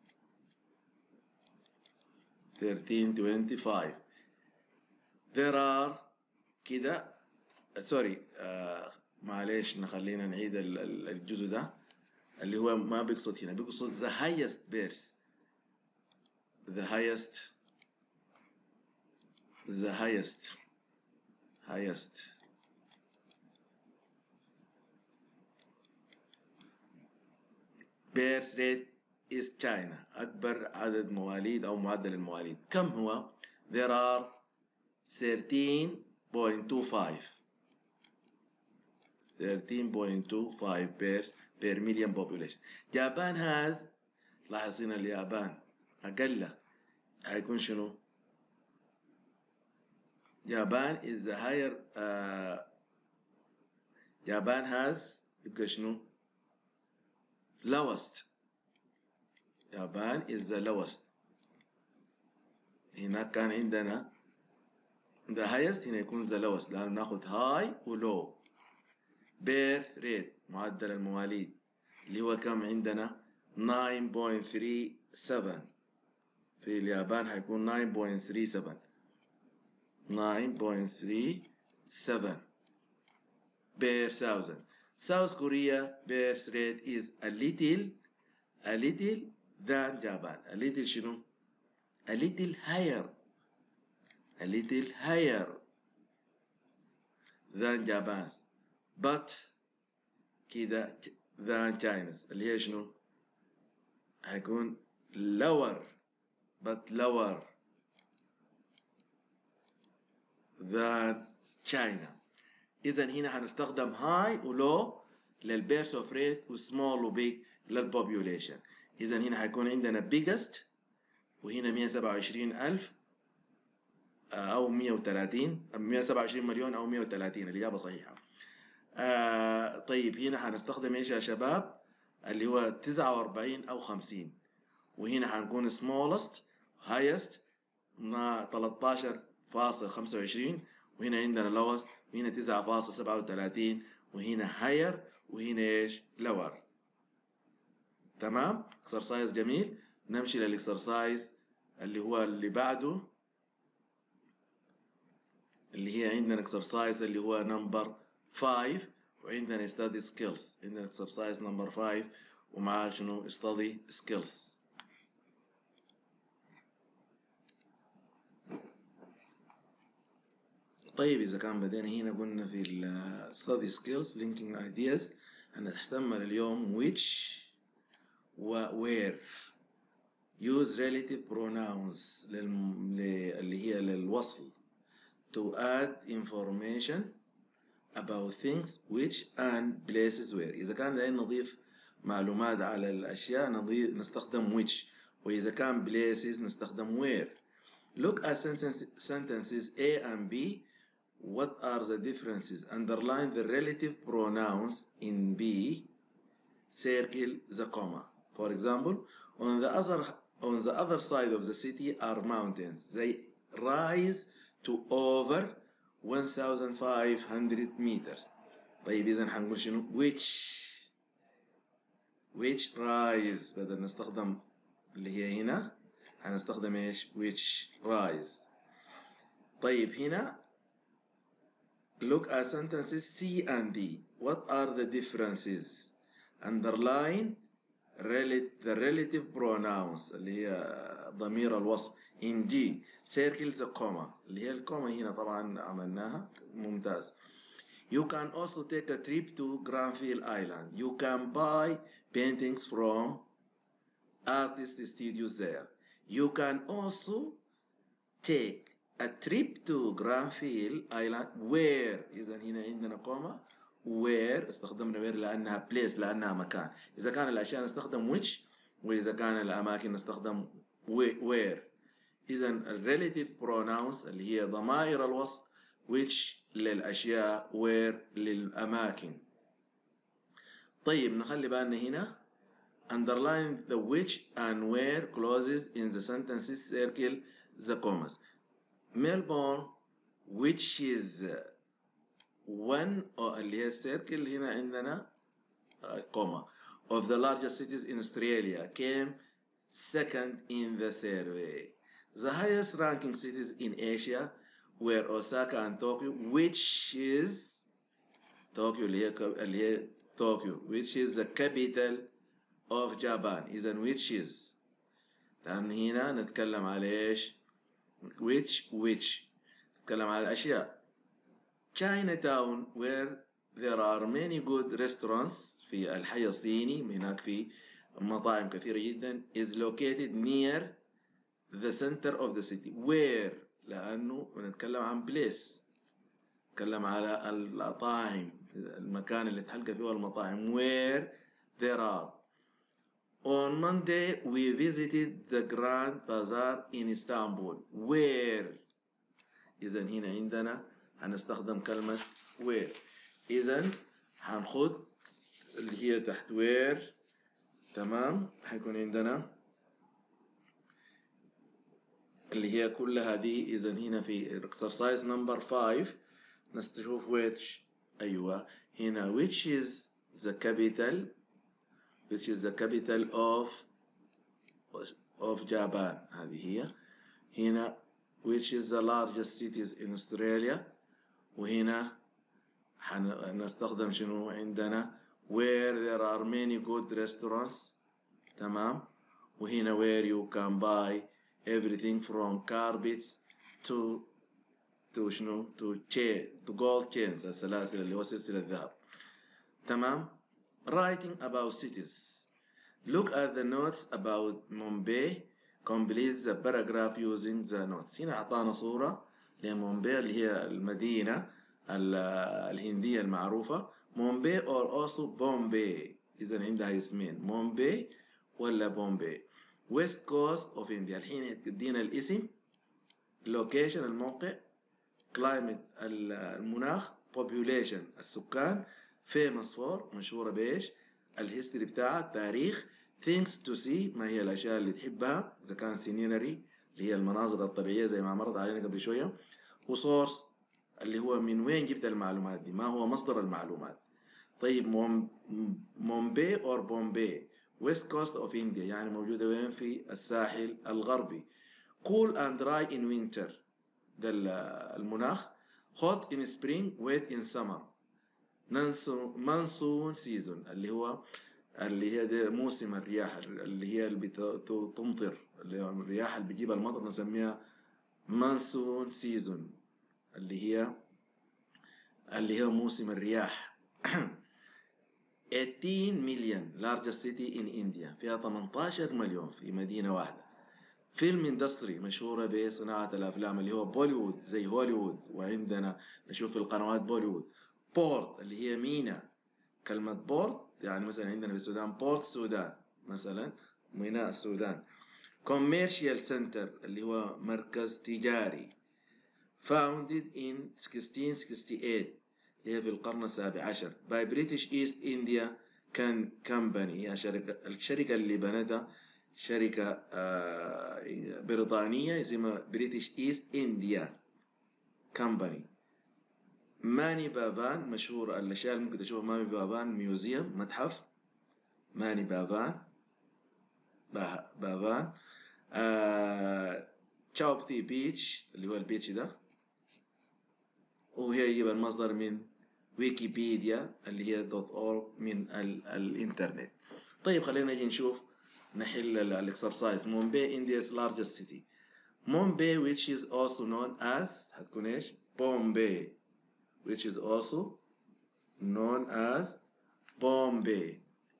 وعشرين ثلاثة عشر خمسة وعشرين there are كده سوري آه معلش نخلينا نعيد الجزء ده اللي هو ما بيقصد هنا، بيقصد the highest bears the highest the highest highest birth rate is China. أكبر عدد مواليد أو معدل المواليد كم هو؟ there are thirteen point two five thirteen point two five births per million population. Japan has لاحظين اليابان أقل هيكون شنو؟ Japan is the higher uh, Japan has يبقى شنو؟ lowest. Japan is the lowest. هنا كان عندنا the highest هنا يكون the lowest لأنه ناخد high و low. birth rate معدل المواليد اللي هو كم عندنا nine point three seven في اليابان هيكون nine point three seven nine point three seven per thousand. South Korea birth rate is a little a little than Japan. a little شنو؟ a little higher a little higher than Japan's but كده than China's اللي هي شنو؟ هيكون lower but lower than China. إذا هنا هنستخدم high و low للبيرث اوف ريت و small و big للبوبيوليشن. إذا هنا هيكون عندنا biggest وهنا مية وسبعة وعشرين ألف أو مية وثلاثين مية وسبعة وعشرين مليون أو مية وثلاثين الإجابة صحيحة. آه طيب هنا هنستخدم إيش يا شباب؟ اللي هو تسعة وأربعين أو خمسين وهنا هنكون smallest highest ثلاثة عشر فاصلة خمسة وعشرين وهنا عندنا lowest وهنا تسعة فاصلة سبعة وثلاثين وهنا higher وهنا ايش lower. تمام اكسرسايز جميل. نمشي للاكسرسايز اللي هو اللي بعده اللي هي عندنا اكسرسايز اللي هو نمبر five وعندنا study skills. عندنا اكسرسايز نمبر five ومعاه شنو study skills. طيب إذا كان بدينا هنا قلنا في ال study skills linking ideas هنستعمل اليوم which و where. use relative pronouns للم... اللي هي للوصل to add information about things which and places where. إذا كان دايما نضيف معلومات على الأشياء نضيف نستخدم which وإذا كان places نستخدم where. look at sentences A and B. What are the differences? Underline the relative pronouns in B. Circle the comma. For example, on the other on the other side of the city are mountains. They rise to over one thousand five hundred meters. طيب إذا حنقول شنو؟ which which rise بدل نستخدم اللي هي هنا هنستخدم ايش؟ which rise. طيب هنا look at sentences C and D. What are the differences? Underline the relative pronouns اللي هي ضمير الوصف in D. Circle the comma اللي هي الكوما هنا طبعا عملناها ممتاز. You can also take a trip to Granville Island. You can buy paintings from artist studios there. You can also take a trip to Granville Island where. إذا هنا عندنا كوما where استخدمنا where لأنها place لأنها مكان. إذا كان الأشياء نستخدم which وإذا كان الأماكن نستخدم where. إذا ال relative pronouns اللي هي ضمائر الوصف which للأشياء where للأماكن. طيب نخلي بالنا هنا underline the which and where clauses in the sentences, circle the commas. Melbourne which is one اللي هي circle هنا عندنا comma of the largest cities in Australia came second in the survey. The highest ranking cities in Asia were Osaka and Tokyo, which is Tokyo اللي هي اللي هي Tokyo, which is the capital of Japan. إذا which is لأن هنا نتكلم على إيش؟ which which نتكلم على الأشياء. Chinatown where there are many good restaurants في الحي الصيني، هناك في مطاعم كثيرة جدا is located near the center of the city. Where لأنه بنتكلم عن place، نتكلم على المطاعم، المكان اللي تحلقة فيه المطاعم. where there are. On Monday we visited the Grand Bazaar in Istanbul. Where إذا هنا عندنا هنستخدم كلمة where. إذا هنخد اللي هي تحت where، تمام، هيكون عندنا اللي هي كل هذه. إذا هنا في exercise number five نستشوف which. أيوة هنا which is the capital which is the capital of of Japan. هذه هي. هنا which is the largest cities in Australia. وهنا هنستخدم شنو عندنا where there are many good restaurants، تمام. وهنا where you can buy everything from carpets to to شنو to chain to gold chains، السلاسل اللي هو سلسلة الذهب، تمام. Writing about cities. Look at the notes about Mumbai. Complete the paragraph using the notes. هنا أعطانا صورة لمومباي اللي هي المدينة الهندية المعروفة. مومباي or also بومباي، إذا عندها اسمين، مومباي ولا بومباي. West Coast of India، الحين تدينا الاسم، location الموقع، climate المناخ، population السكان، famous for مشهورة بإيش، الهيستوري بتاعها التاريخ، things to see ما هي الأشياء اللي تحبها، إذا كان scenery اللي هي المناظر الطبيعية زي ما مرت علينا قبل شوية، وsource اللي هو من وين جبت المعلومات دي، ما هو مصدر المعلومات. طيب مومباي or بومباي west coast of India يعني موجودة وين؟ في الساحل الغربي. cool and dry in winter ده المناخ. hot in spring wet in summer. monsoon season اللي هو اللي هي ده موسم الرياح اللي هي اللي بتمطر، اللي هو الرياح اللي بتجيب المطر نسميها monsoon season اللي هي اللي هي موسم الرياح. eighteen million largest city in India، فيها ثمانية عشر مليون في مدينة واحدة. فيلم اندستري مشهورة بصناعة الأفلام اللي هو بوليوود زي هوليوود، وعندنا نشوف في القنوات بوليوود. بورت اللي هي ميناء، كلمة بورت يعني مثلا عندنا في السودان بورت السودان مثلا، ميناء السودان. commercial center اللي هو مركز تجاري. founded in sixteen sixty-eight اللي هي في القرن السابع عشر by British East India Company، هي شركة الشركة اللي بنتها شركة بريطانية اسمها British East India Company. ماني بافان مشهور، الأشياء اللي ممكن تشوفها ماني بافان ميوزيوم متحف ماني بافان بافان. آه تشاوبتي بيتش اللي هو البيتش ده، وهي يجيب المصدر من ويكيبيديا اللي هي دوت أورج من ال الانترنت. طيب خلينا نجي نشوف نحل الاكسرسايز. مومباي India's largest city. مومباي which is also known as هتكون ايش؟ بومباي which is also known as بومباي.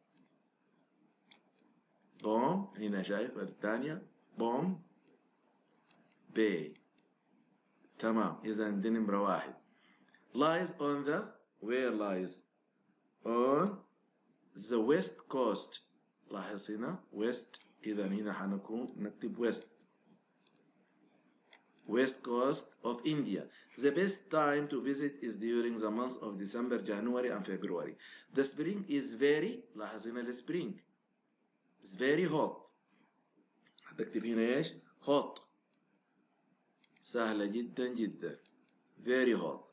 بوم هنا شايف الثانية بوم باي، تمام. إذا دي نمرة واحد. lies on the where lies on the west coast. لاحظ هنا west، إذا هنا حنكون نكتب west west coast of India. The best time to visit is during the months of December, January and February. The spring is very، لاحظ هنا الspring It's very hot. هتكتب هنا ايش؟ hot. سهلة جدا جدا. Very hot.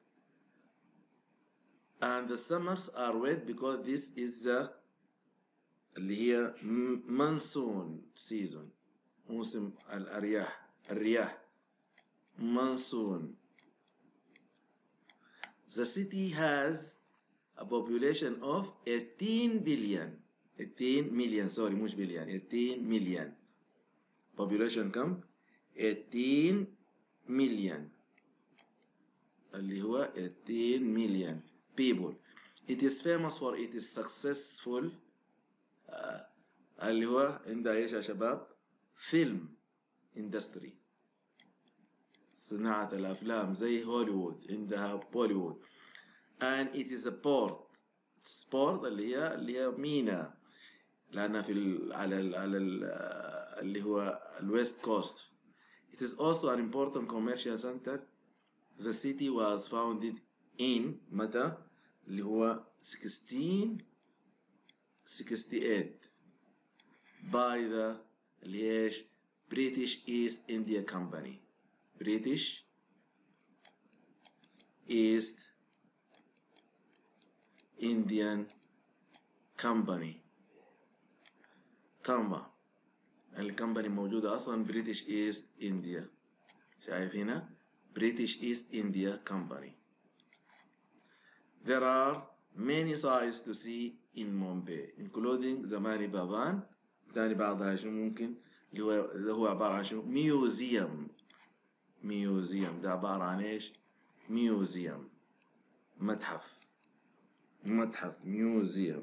And the summers are wet because this is the اللي هي monsoon season. موسم الرياح الرياح monsoon. The city has a population of eighteen billion. eighteen million sorry مش billion. eighteen million. population كم؟ eighteen million. اللي هو eighteen million people. It is famous for its successful uh, اللي هو عندها ايش يا شباب؟ فيلم industry. صناعة الأفلام زي هوليوود عندها بوليوود. and it is a port. sport اللي هي اللي هي مينا لأنها في ال على ال على ال اللي هو الويست كوست. It is also an important commercial center. The city was founded in متى؟ اللي هو sixteen sixty-eight by the اللي هي ايش؟ British East India Company. British East Indian Company. تمام. الكمباني موجودة أصلا British East India. شايف هنا British East India Company. There are many sights to see in Mumbai including زماني بابان. ثاني بعضها شو ممكن اللي هو اللي هو عبارة عن شو؟ ميوزيوم. ميوزيوم ده عبارة عن ايش؟ ميوزيوم متحف. متحف ميوزيوم.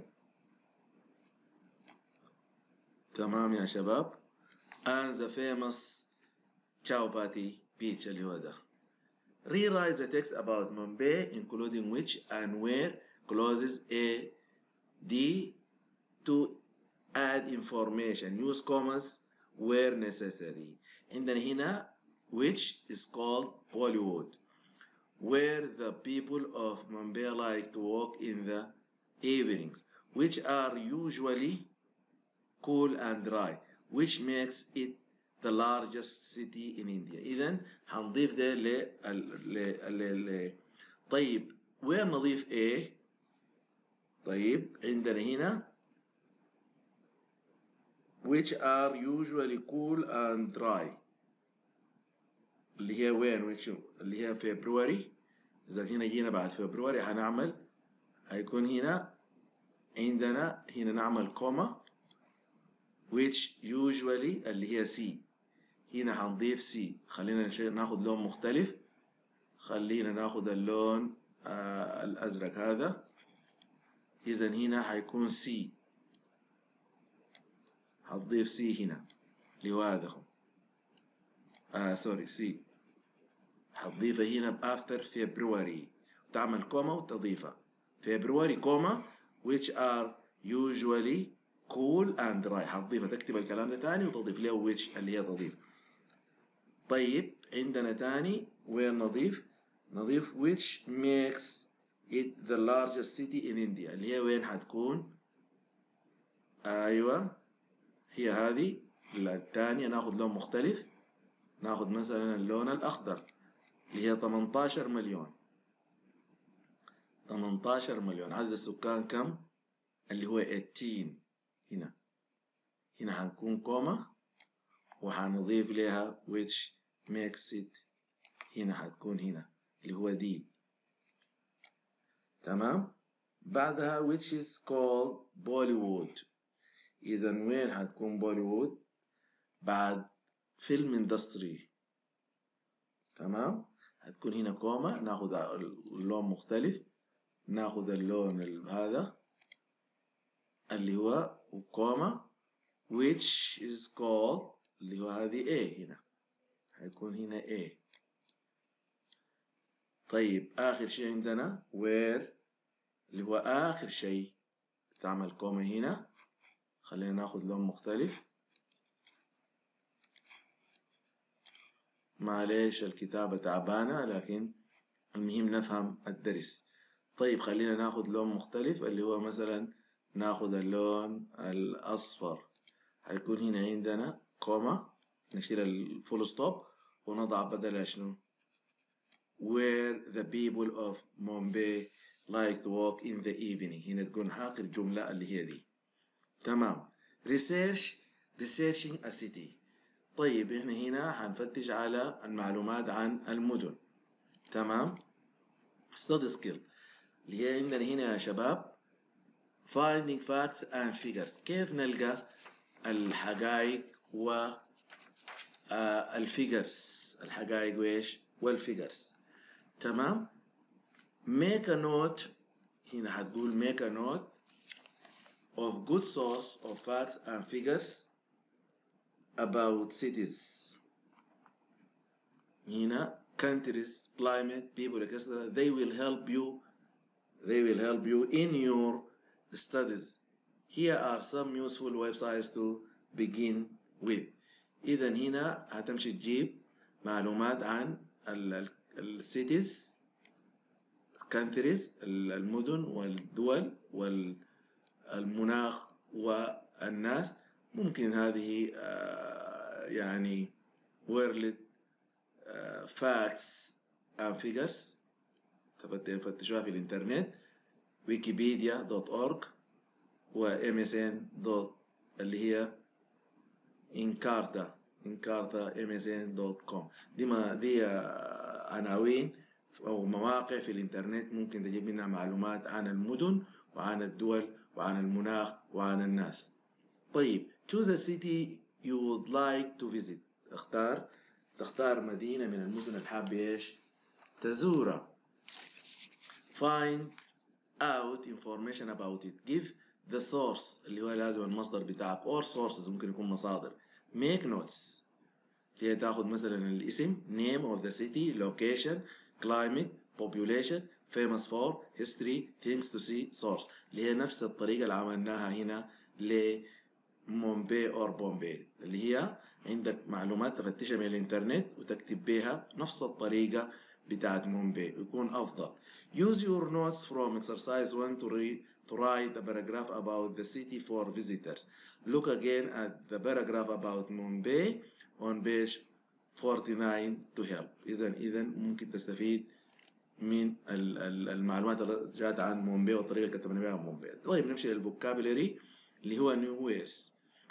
تمام يا شباب. and the famous Chowpatty beach اللي هو ده. Rewrite the text about Mumbai including which and where clauses A D to add information. Use commas where necessary. عندنا هنا which is called Bollywood, where the people of Mumbai like to walk in the evenings, which are usually cool and dry, which makes it the largest city in India. إذن هنضيف ده ل ل ل طيب وين نضيف إيه؟ طيب عندنا هنا which are usually cool and dry اللي هي وين which اللي هي فبراير. إذا هنا جينا بعد فبراير هنعمل هيكون هنا عندنا هنا نعمل كوما which usually اللي هي سي. هنا هنضيف سي. خلينا ناخد لون مختلف. خلينا ناخد اللون آه الأزرق هذا. إذن هنا هيكون سي. هتضيف سي هنا اللي هو هذا آه سوري سي. هتضيفها هنا بأفتر فبراير. تعمل كوما وتضيفها فبراير كوما which are usually cool and dry. هتضيفها تكتب الكلام ده تاني وتضيف له which اللي هي تضيف. طيب عندنا تاني وين نضيف؟ نضيف which makes it the largest city in India اللي هي وين هتكون؟ أيوة هي هذه الثانية. ناخد لون مختلف. ناخد مثلا اللون الأخضر اللي هي تمنتاشر مليون. تمنتاشر مليون. عدد السكان كم؟ اللي هو ثمانية عشر. هنا هنا هنكون كوما وهنضيف لها which makes it. هنا هتكون هنا اللي هو دي. تمام. بعدها which is called Bollywood. إذا وين هتكون بوليوود؟ بعد فيلم اندستري. تمام. هتكون هنا كوما. ناخد اللون مختلف. ناخد اللون هذا اللي هو وكوما which is called اللي هو هذه A. هنا هيكون هنا A. طيب آخر شيء عندنا where اللي هو آخر شيء تعمل كوما هنا. خلينا ناخد لون مختلف. معليش الكتابة تعبانة لكن المهم نفهم الدرس. طيب خلينا ناخد لون مختلف اللي هو مثلا ناخد اللون الأصفر. هيكون هنا عندنا كوما، نشيل الفول ستوب ونضع بدلها شنو؟ where the people of Mumbai like to walk in the evening. هنا تكون حاقر الجملة اللي هي دي. تمام. research researching a city. طيب احنا هنا هنفتش على المعلومات عن المدن. تمام. study skill اللي هي عندنا هنا يا شباب finding facts and figures. كيف نلقى الحقائق و الفيجرز، الحقائق وإيش والفيجرز. تمام. make a note، هنا هتقول make a note of good source of facts and figures about cities. هنا countries, climate, people, et cetera. They will help you. They will help you in your studies. Here are some useful websites to begin with. إذا هنا هتمشي تجيب معلومات عن السيتيز، countries، المدن والدول والمناخ والناس. ممكن هذه يعني world facts and figures تفتشوها في الانترنت، ويكيبيديا دوت أورج و إم إس إن دوت اللي هي انكارتا انكارتا إم إس إن دوت كوم. دي ما دي عناوين أو مواقع في الانترنت ممكن تجيب منها معلومات عن المدن وعن الدول وعن المناخ وعن الناس. طيب choose a city you would like to visit. اختار تختار مدينة من المدن اللي حابب ايش تزورها. find out information about it. give the source اللي هو لازم المصدر بتاعك or sources ممكن يكون مصادر. make notes اللي هي تاخد مثلا الاسم name of the city, location, climate, population, famous for, history, things to see, source اللي هي نفس الطريقة اللي عملناها هنا لمومباي or بومباي، اللي هي عندك معلومات تفتشها من الانترنت وتكتب بها نفس الطريقة بتاعت مومباي يكون أفضل. use your notes from exercise one to read to write a paragraph about the city for visitors. Look again at the paragraph about Mumbai on page forty-nine to help. إذا إذا ممكن تستفيد من المعلومات اللي جات عن مومباي والطريقة اللي كتبنا بها مومباي. طيب نمشي للفوكابولري اللي هو new words.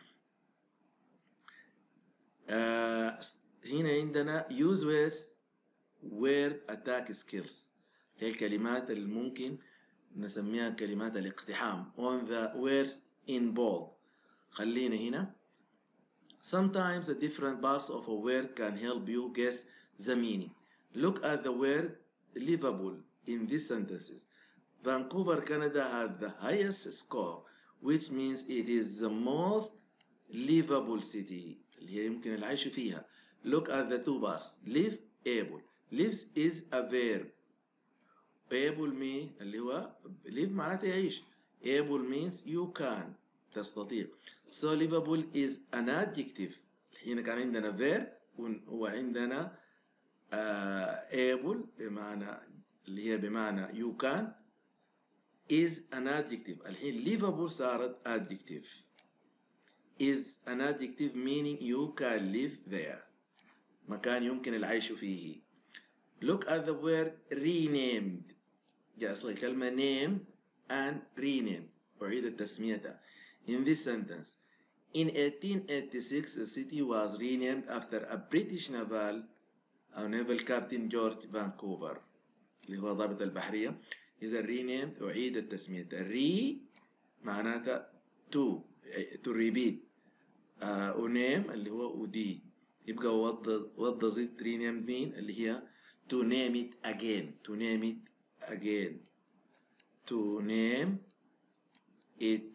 آه هنا عندنا use words word attack skills، هي الكلمات اللي ممكن نسميها كلمات الاقتحام. on the words in bold. خلينا هنا sometimes the different parts of a word can help you guess the meaning. Look at the word livable in these sentences. Vancouver, Canada had the highest score, which means it is the most livable city اللي هي يمكن العيش فيها. Look at the two parts. live able. lives is a verb. able me اللي هو live معناته يعيش. able means you can تستطيع. so livable is an adjective. هنا كان عندنا verb وعندنا uh, able بمعنى اللي هي بمعنى you can is an adjective. الحين livable صارت adjective. is an adjective meaning you can live there. مكان يمكن العيش فيه. look at the word renamed. جاء أصل الكلمة named and renamed أعيدت تسميتها. in this sentence in eighteen eighty-six the city was renamed after a British naval أو naval captain George Vancouver اللي هو ضابط البحرية. إذا renamed أعيدت تسميتها. re معناتها to to repeat uh, ونame اللي هو ودي يبقى what does it renamed mean اللي هي to name it again. to name it again. to name it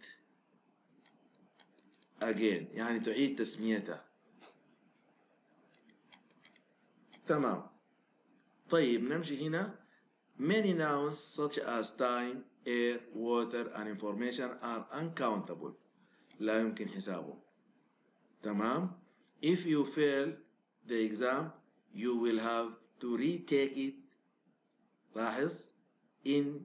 again يعني تعيد تسميتها. تمام. طيب نمشي هنا. many nouns such as time, air, water and information are uncountable لا يمكن حسابه. تمام. if you fail the exam you will have to retake it. لاحظ in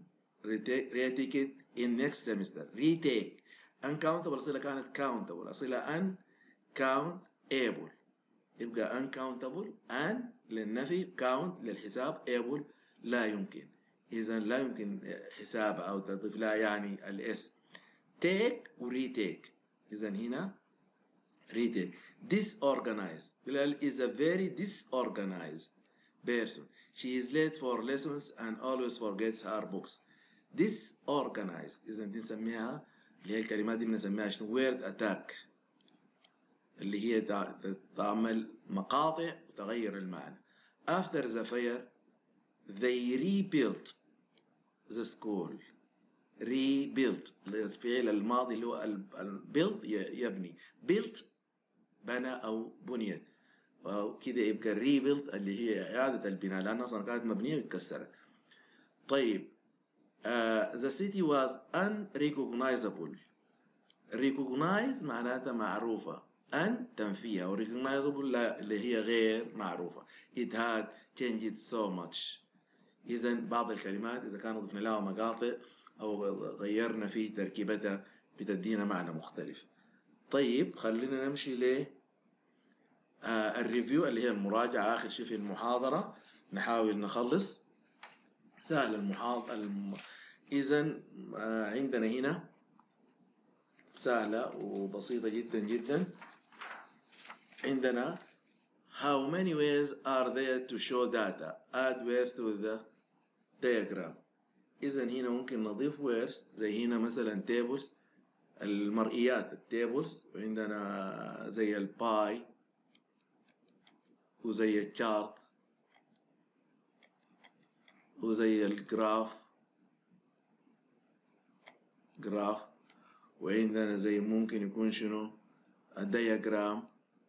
retake it in next semester. retake uncountable أصلها كانت countable أصلها count able يبقى uncountable and للنفي count للحساب able لا يمكن. إذا لا يمكن حساب أو تضيف لا يعني الاسم. take و retake. إذا هنا retake. disorganized Bilal is a very disorganized person. She is late for lessons and always forgets her books. disorganized إذا دي نسميها اللي هي الكلمات دي بنسميها شنو word attack اللي هي تعمل مقاطع وتغير المعنى. after the fire they rebuilt the school. rebuilt الفعل الماضي اللي هو build يبني. built بنى أو بنيت وكده يبقى rebuilt اللي هي إعادة البناء لأنها أصلا كانت مبنية واتكسرت. طيب uh, the city was unrecognizable. recognize معناتها معروفة أن تنفيها و recognizable اللي هي غير معروفة. it had changed so much. إذا بعض الكلمات إذا كان ضفنا لها مقاطع أو غيرنا في تركيبتها بتدينا معنى مختلف. طيب خلينا نمشي ل آه الريفيو اللي هي المراجعة آخر شيء في المحاضرة. نحاول نخلص سهل المحاضرة الم... إذا آه عندنا هنا سهلة وبسيطة جدا جدا. عندنا how many ways are there to show data. add words to the diagram. إذا هنا ممكن نضيف words زي هنا مثلا tables المرئيات التيبلز وعندنا زي الباي وزي الشارت وزي الجراف جراف وعندنا زي ممكن يكون شنو الدياجرام.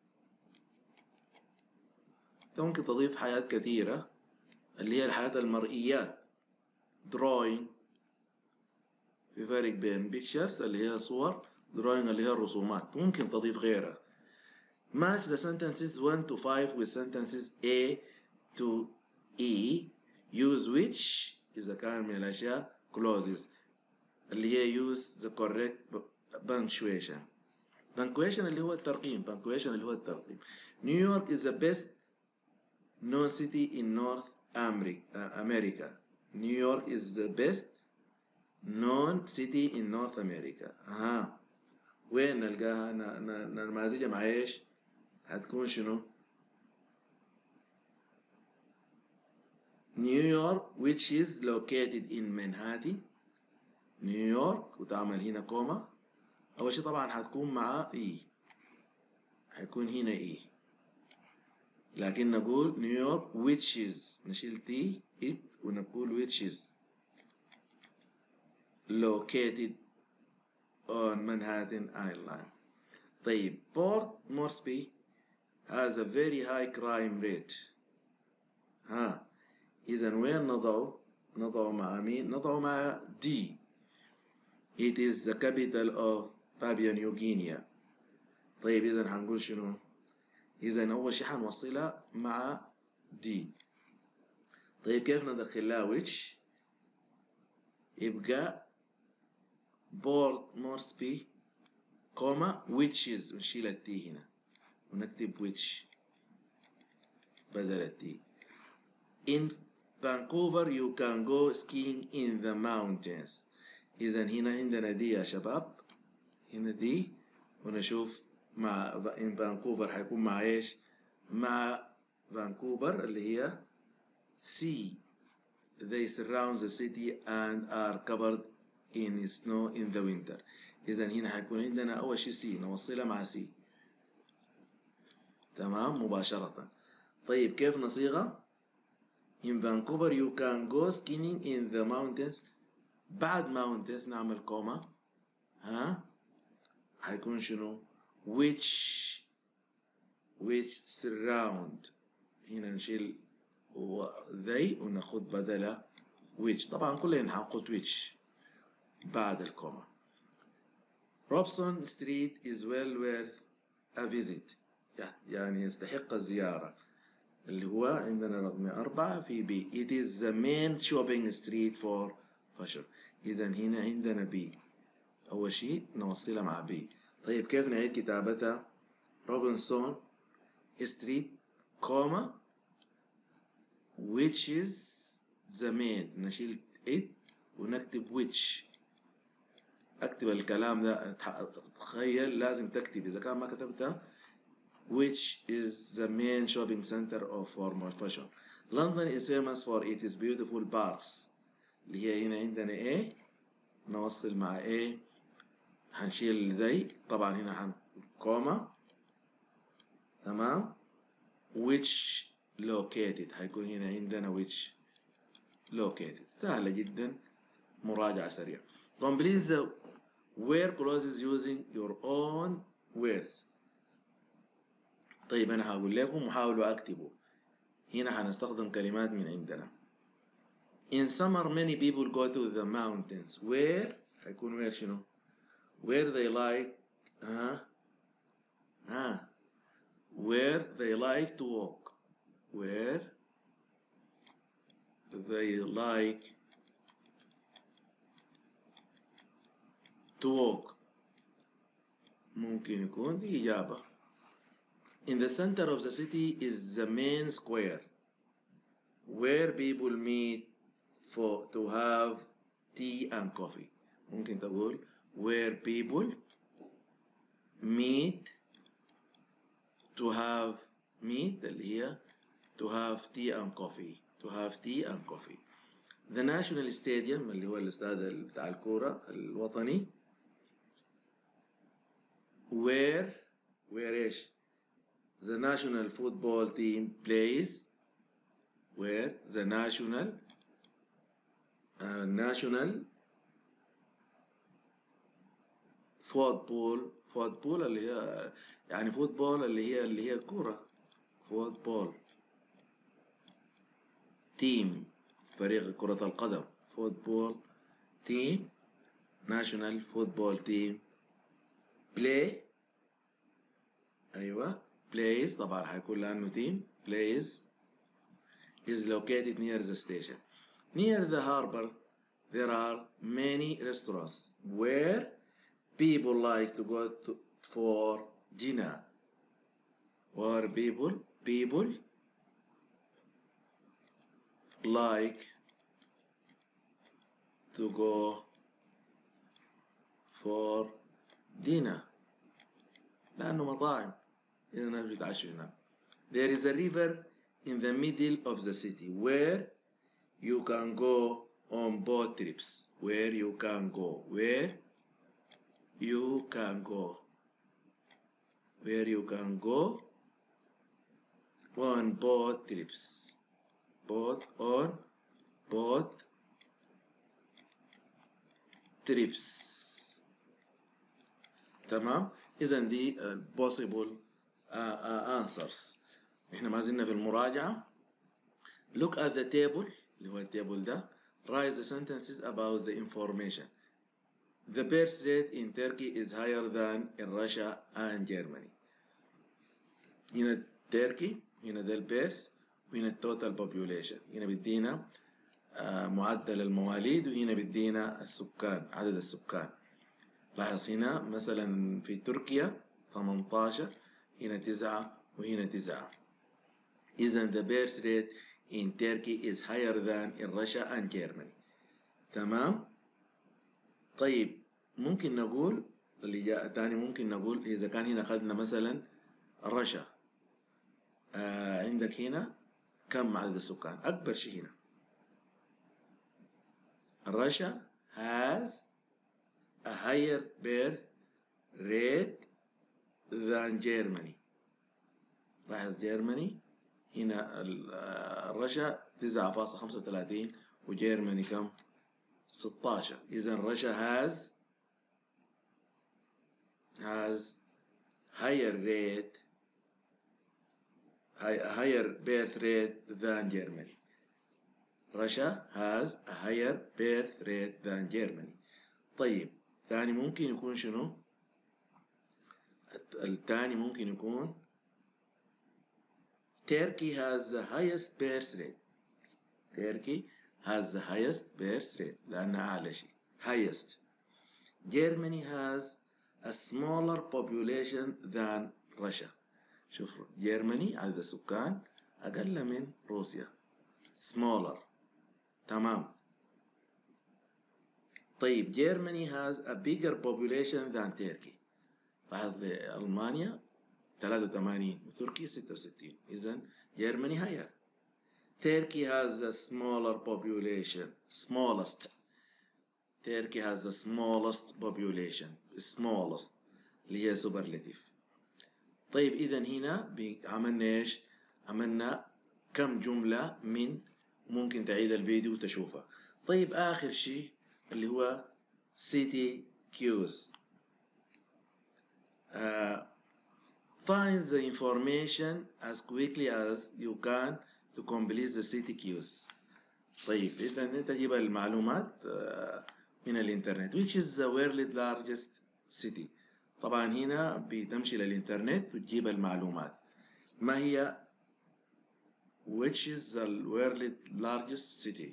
ممكن تضيف حاجات كثيرة اللي هي الحاجات المرئيات drawing. في فرق بين pictures اللي هي صور drawing اللي هي الرسومات ممكن تضيف غيرها. match the sentences one to five with sentences A to E. use which إذا كان من الأشياء clauses اللي هي use the correct punctuation. punctuation اللي هو الترقيم punctuation اللي هو الترقيم. New York is the best known city in North America. New York is the best known city in North America. أها وين نلقاها نمازجها مع إيش هتكون شنو New York which is located in Manhattan. New York وتعمل هنا كوما. أول شيء طبعا هتكون مع إي هيكون هنا إي لكن نقول نيويورك which is نشيل تي it ونقول which is located on Manhattan Island. طيب Port Moresby has a very high crime rate. ها إذا وين نضعه نضعه مع مين نضعه مع D. It is the capital of Papua New Guinea. طيب إذا هنقول شنو إذا أول شيء هنوصلها مع D. طيب كيف ندخل لها which يبقى Port Moresby كوما which is ونشيل التي هنا ونكتب which بدل التي. In Vancouver you can go skiing in the mountains. إذا هنا عندنا دي يا شباب هنا دي ونشوف مع in Vancouver حيكون مع إيش مع فانكوفر اللي هي sea. They surround the city and are covered in snow in the winter. إذا هنا حيكون عندنا أول شيء سي نوصلها مع سي تمام مباشرة. طيب كيف نصيغها in Vancouver you can go skiing in the mountains. بعد mountains نعمل كوما ها حيكون شنو which which surround هنا نشيل they وناخد بدلها which طبعا كلنا هناخد which بعد الكوما. Robson Street is well worth a visit. يعني يستحق الزيارة اللي هو عندنا رقم أربعة في بي. It is the main shopping street for fashion. إذا هنا عندنا بي أول شيء نوصلها مع بي. طيب كيف نعيد كتابتها روبنسون ستريت كوما which is the main. نشيل it ونكتب which. اكتب الكلام ده. تخيل لازم تكتب، اذا كان ما كتبتها which is the main shopping center of formal fashion. London is famous for its beautiful parks. اللي هي هنا عندنا ايه، نوصل مع ايه، هنشيل ذي طبعا هنا هن كوما تمام. which located هيكون هنا عندنا which located. سهلة جدا، مراجعة سريعة. complete the wear clothes using your own words. طيب أنا هقول لكم وحاولوا أكتبوا. هنا هنستخدم كلمات من عندنا. In summer many people go to the mountains where هيكون where شنو؟ where they like ها ها where they like to walk. where they like to walk. ممكن يكون دي إجابة. In the center of the city is the main square where people meet for to have tea and coffee. ممكن تقول where people meet to have meet اللي هي to have tea and coffee. to have tea and coffee. The national stadium اللي هو الاستاد بتاع الكورة الوطني where where ايش the national football team plays. where the national uh, national football football اللي هي يعني فوتبول اللي هي اللي هي كورة. فوتبول تيم فريق كرة القدم. فوتبول تيم national football team play أيوة plays طبعا هيكون لأنه تيم plays is located near the station. Near the harbor there are many restaurants where people like to go to for dinner. Where people people like to go for dinner لأنه مطاعم إذا الناس بيتعشوا هناك. There is a river in the middle of the city where you can go on boat trips. where you can go where you can go where you can go on boat trips. boat on boat trips. تمام. إذا دي possible uh, uh, answers. إحنا ما زلنا في المراجعة. look at the table اللي هو التيبل ده. write the sentences about the information. The birth rate in Turkey is higher than in Russia and Germany. هنا تركي، هنا ده البيرث، وهنا التوتال population. هنا بدينا آه معدل المواليد، وهنا بدينا السكان، عدد السكان. لاحظ هنا مثلا في تركيا ثمانية عشر، هنا تسعة، وهنا تسعة. إذن the birth rate in Turkey is higher than in Russia and Germany. تمام. طيب ممكن نقول اللي جاء تاني، ممكن نقول إذا كان هنا أخذنا مثلا رشا، آه عندك هنا كم عدد السكان؟ أكبر شيء هنا رشا has a higher birth rate than Germany. لاحظ جيرماني هنا رشا تسعة فاصلة خمسة وثلاثين وجيرماني كم؟ ستة عشر. إذا رشا has has higher rate higher birth rate than Germany. Russia has a higher birth rate than Germany. طيب ثاني ممكن يكون شنو؟ الثاني ممكن يكون Turkey has the highest birth rate. Turkey has the highest birth rate لأنها أعلى شيء. highest. Germany has a smaller population than رشا. شوف جيرماني عدد السكان أقل من روسيا. smaller. تمام. طيب Germany has a bigger population than Turkey. لاحظ لي ألمانيا ثلاثة وثمانين وتركيا ستة وستين. إذن Germany higher. Turkey has a smaller population. smallest. Turkey has the smallest population. smallest اللي هي superlative. طيب إذن هنا عملنا إيش؟ عملنا كم جملة من ممكن تعيد الفيديو وتشوفها. طيب آخر شيء اللي هو city cues. uh, find the information as quickly as you can to complete the city cues. طيب إذا تجيب المعلومات من الإنترنت. which is the world's largest city. طبعا هنا بتمشي للإنترنت وتجيب المعلومات. ما هي which is the world's largest city.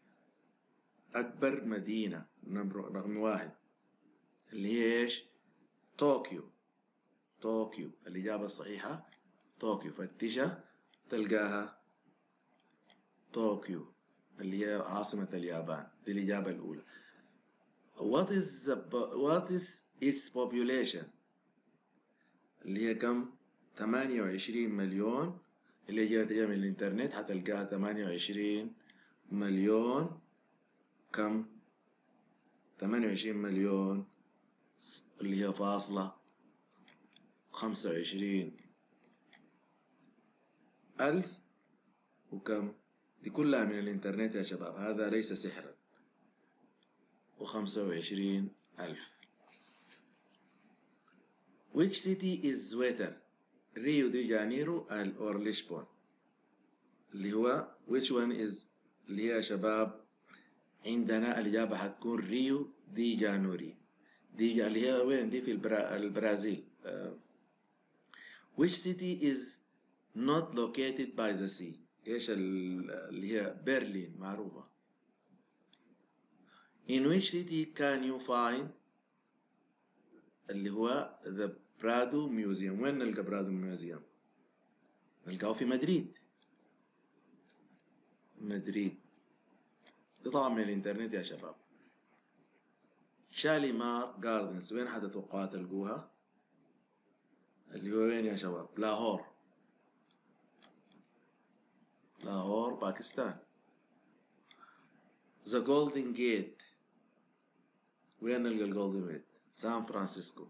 أكبر مدينة رقم واحد اللي هي إيش؟ طوكيو. طوكيو الإجابة الصحيحة طوكيو. فتشها تلقاها طوكيو اللي هي عاصمة اليابان. دي الإجابة الأولى. What is the, what is its population اللي هي كم؟ ثمانية وعشرين مليون. اللي هي جاية من الإنترنت هتلقاها ثمانية وعشرين مليون. كم؟ ثمانية وعشرين مليون اللي هي فاصلة خمسة وعشرين ألف وكم؟ دي كلها من الإنترنت يا شباب، هذا ليس سحرا. وخمسة وعشرين ألف. Which city is wetter? ريو دي جانيرو or لشبون. اللي هو which one is اللي هي يا شباب عندنا الإجابة هتكون ريو دي جانوري. دي اللي هي وين؟ دي في البرا... البرازيل. uh, which city is not located by the sea. ايش اللي هي برلين معروفة. in which city can you find اللي هو the Prado Museum. وين نلقى برادو ميوزيوم؟ نلقاه في مدريد. مدريد ده طبعا من الانترنت يا شباب. شاليمار جاردنز وين حتتوقعوا تلقوها؟ اللي هو وين يا شباب؟ لاهور. لاهور باكستان. The Golden Gate وين نلقى الجولدن جيت؟ سان فرانسيسكو.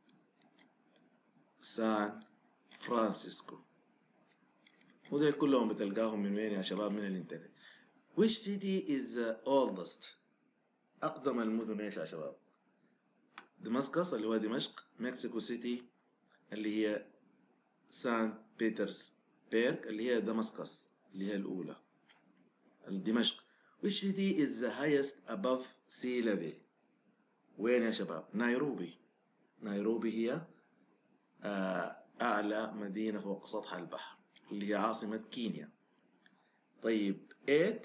سان فرانسيسكو. ودول كلهم بتلقاهم من وين يا شباب؟ من الانترنت. Which city is the oldest؟ أقدم المدن ايش يا شباب؟ دمشق اللي هو دمشق. مكسيكو سيتي اللي هي سان بيترسبرغ اللي هي دمسقس اللي هي الأولى دمشق. Which city is the highest above sea level؟ وين يا شباب؟ نيروبي. نيروبي هي أعلى مدينة فوق سطح البحر اللي هي عاصمة كينيا. طيب eight.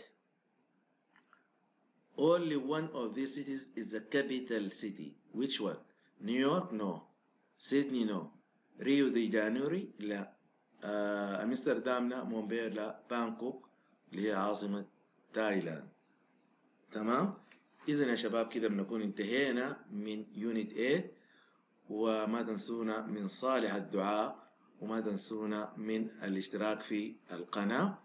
Only one of these cities is the capital city. Which one? New York? No. Sydney? No. Rio de Janeiro? لا. آه، أمستردام لا. مونبير لا. بانكوك اللي هي عاصمة تايلاند. تمام؟ إذن يا شباب كده بنكون انتهينا من يونت ثمانية. وما تنسونا من صالح الدعاء وما تنسونا من الاشتراك في القناة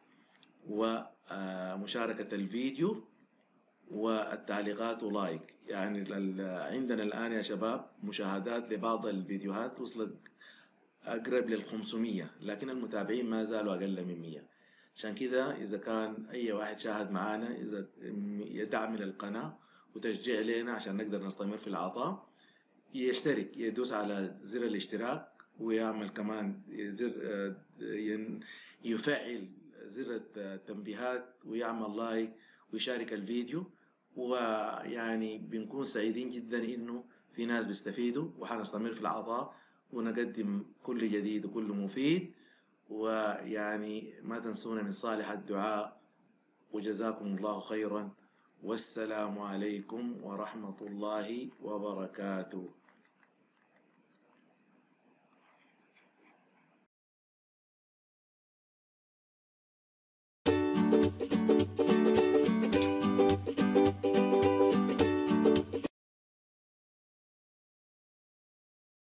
ومشاركة الفيديو والتعليقات ولايك. يعني عندنا الآن يا شباب مشاهدات لبعض الفيديوهات وصلت أقرب للخمسمية، لكن المتابعين ما زالوا أقل من مية. عشان كده إذا كان أي واحد شاهد معانا إذا يدعم للقناة وتشجيع لنا عشان نقدر نستمر في العطاء، يشترك، يدوس على زر الاشتراك ويعمل كمان زر يفعل زر التنبيهات ويعمل لايك ويشارك الفيديو. ويعني بنكون سعيدين جدا إنه في ناس بيستفيدوا وحنستمر في العطاء ونقدم كل جديد وكل مفيد. ويعني ما تنسونا من صالح الدعاء وجزاكم الله خيرا والسلام عليكم ورحمة الله وبركاته.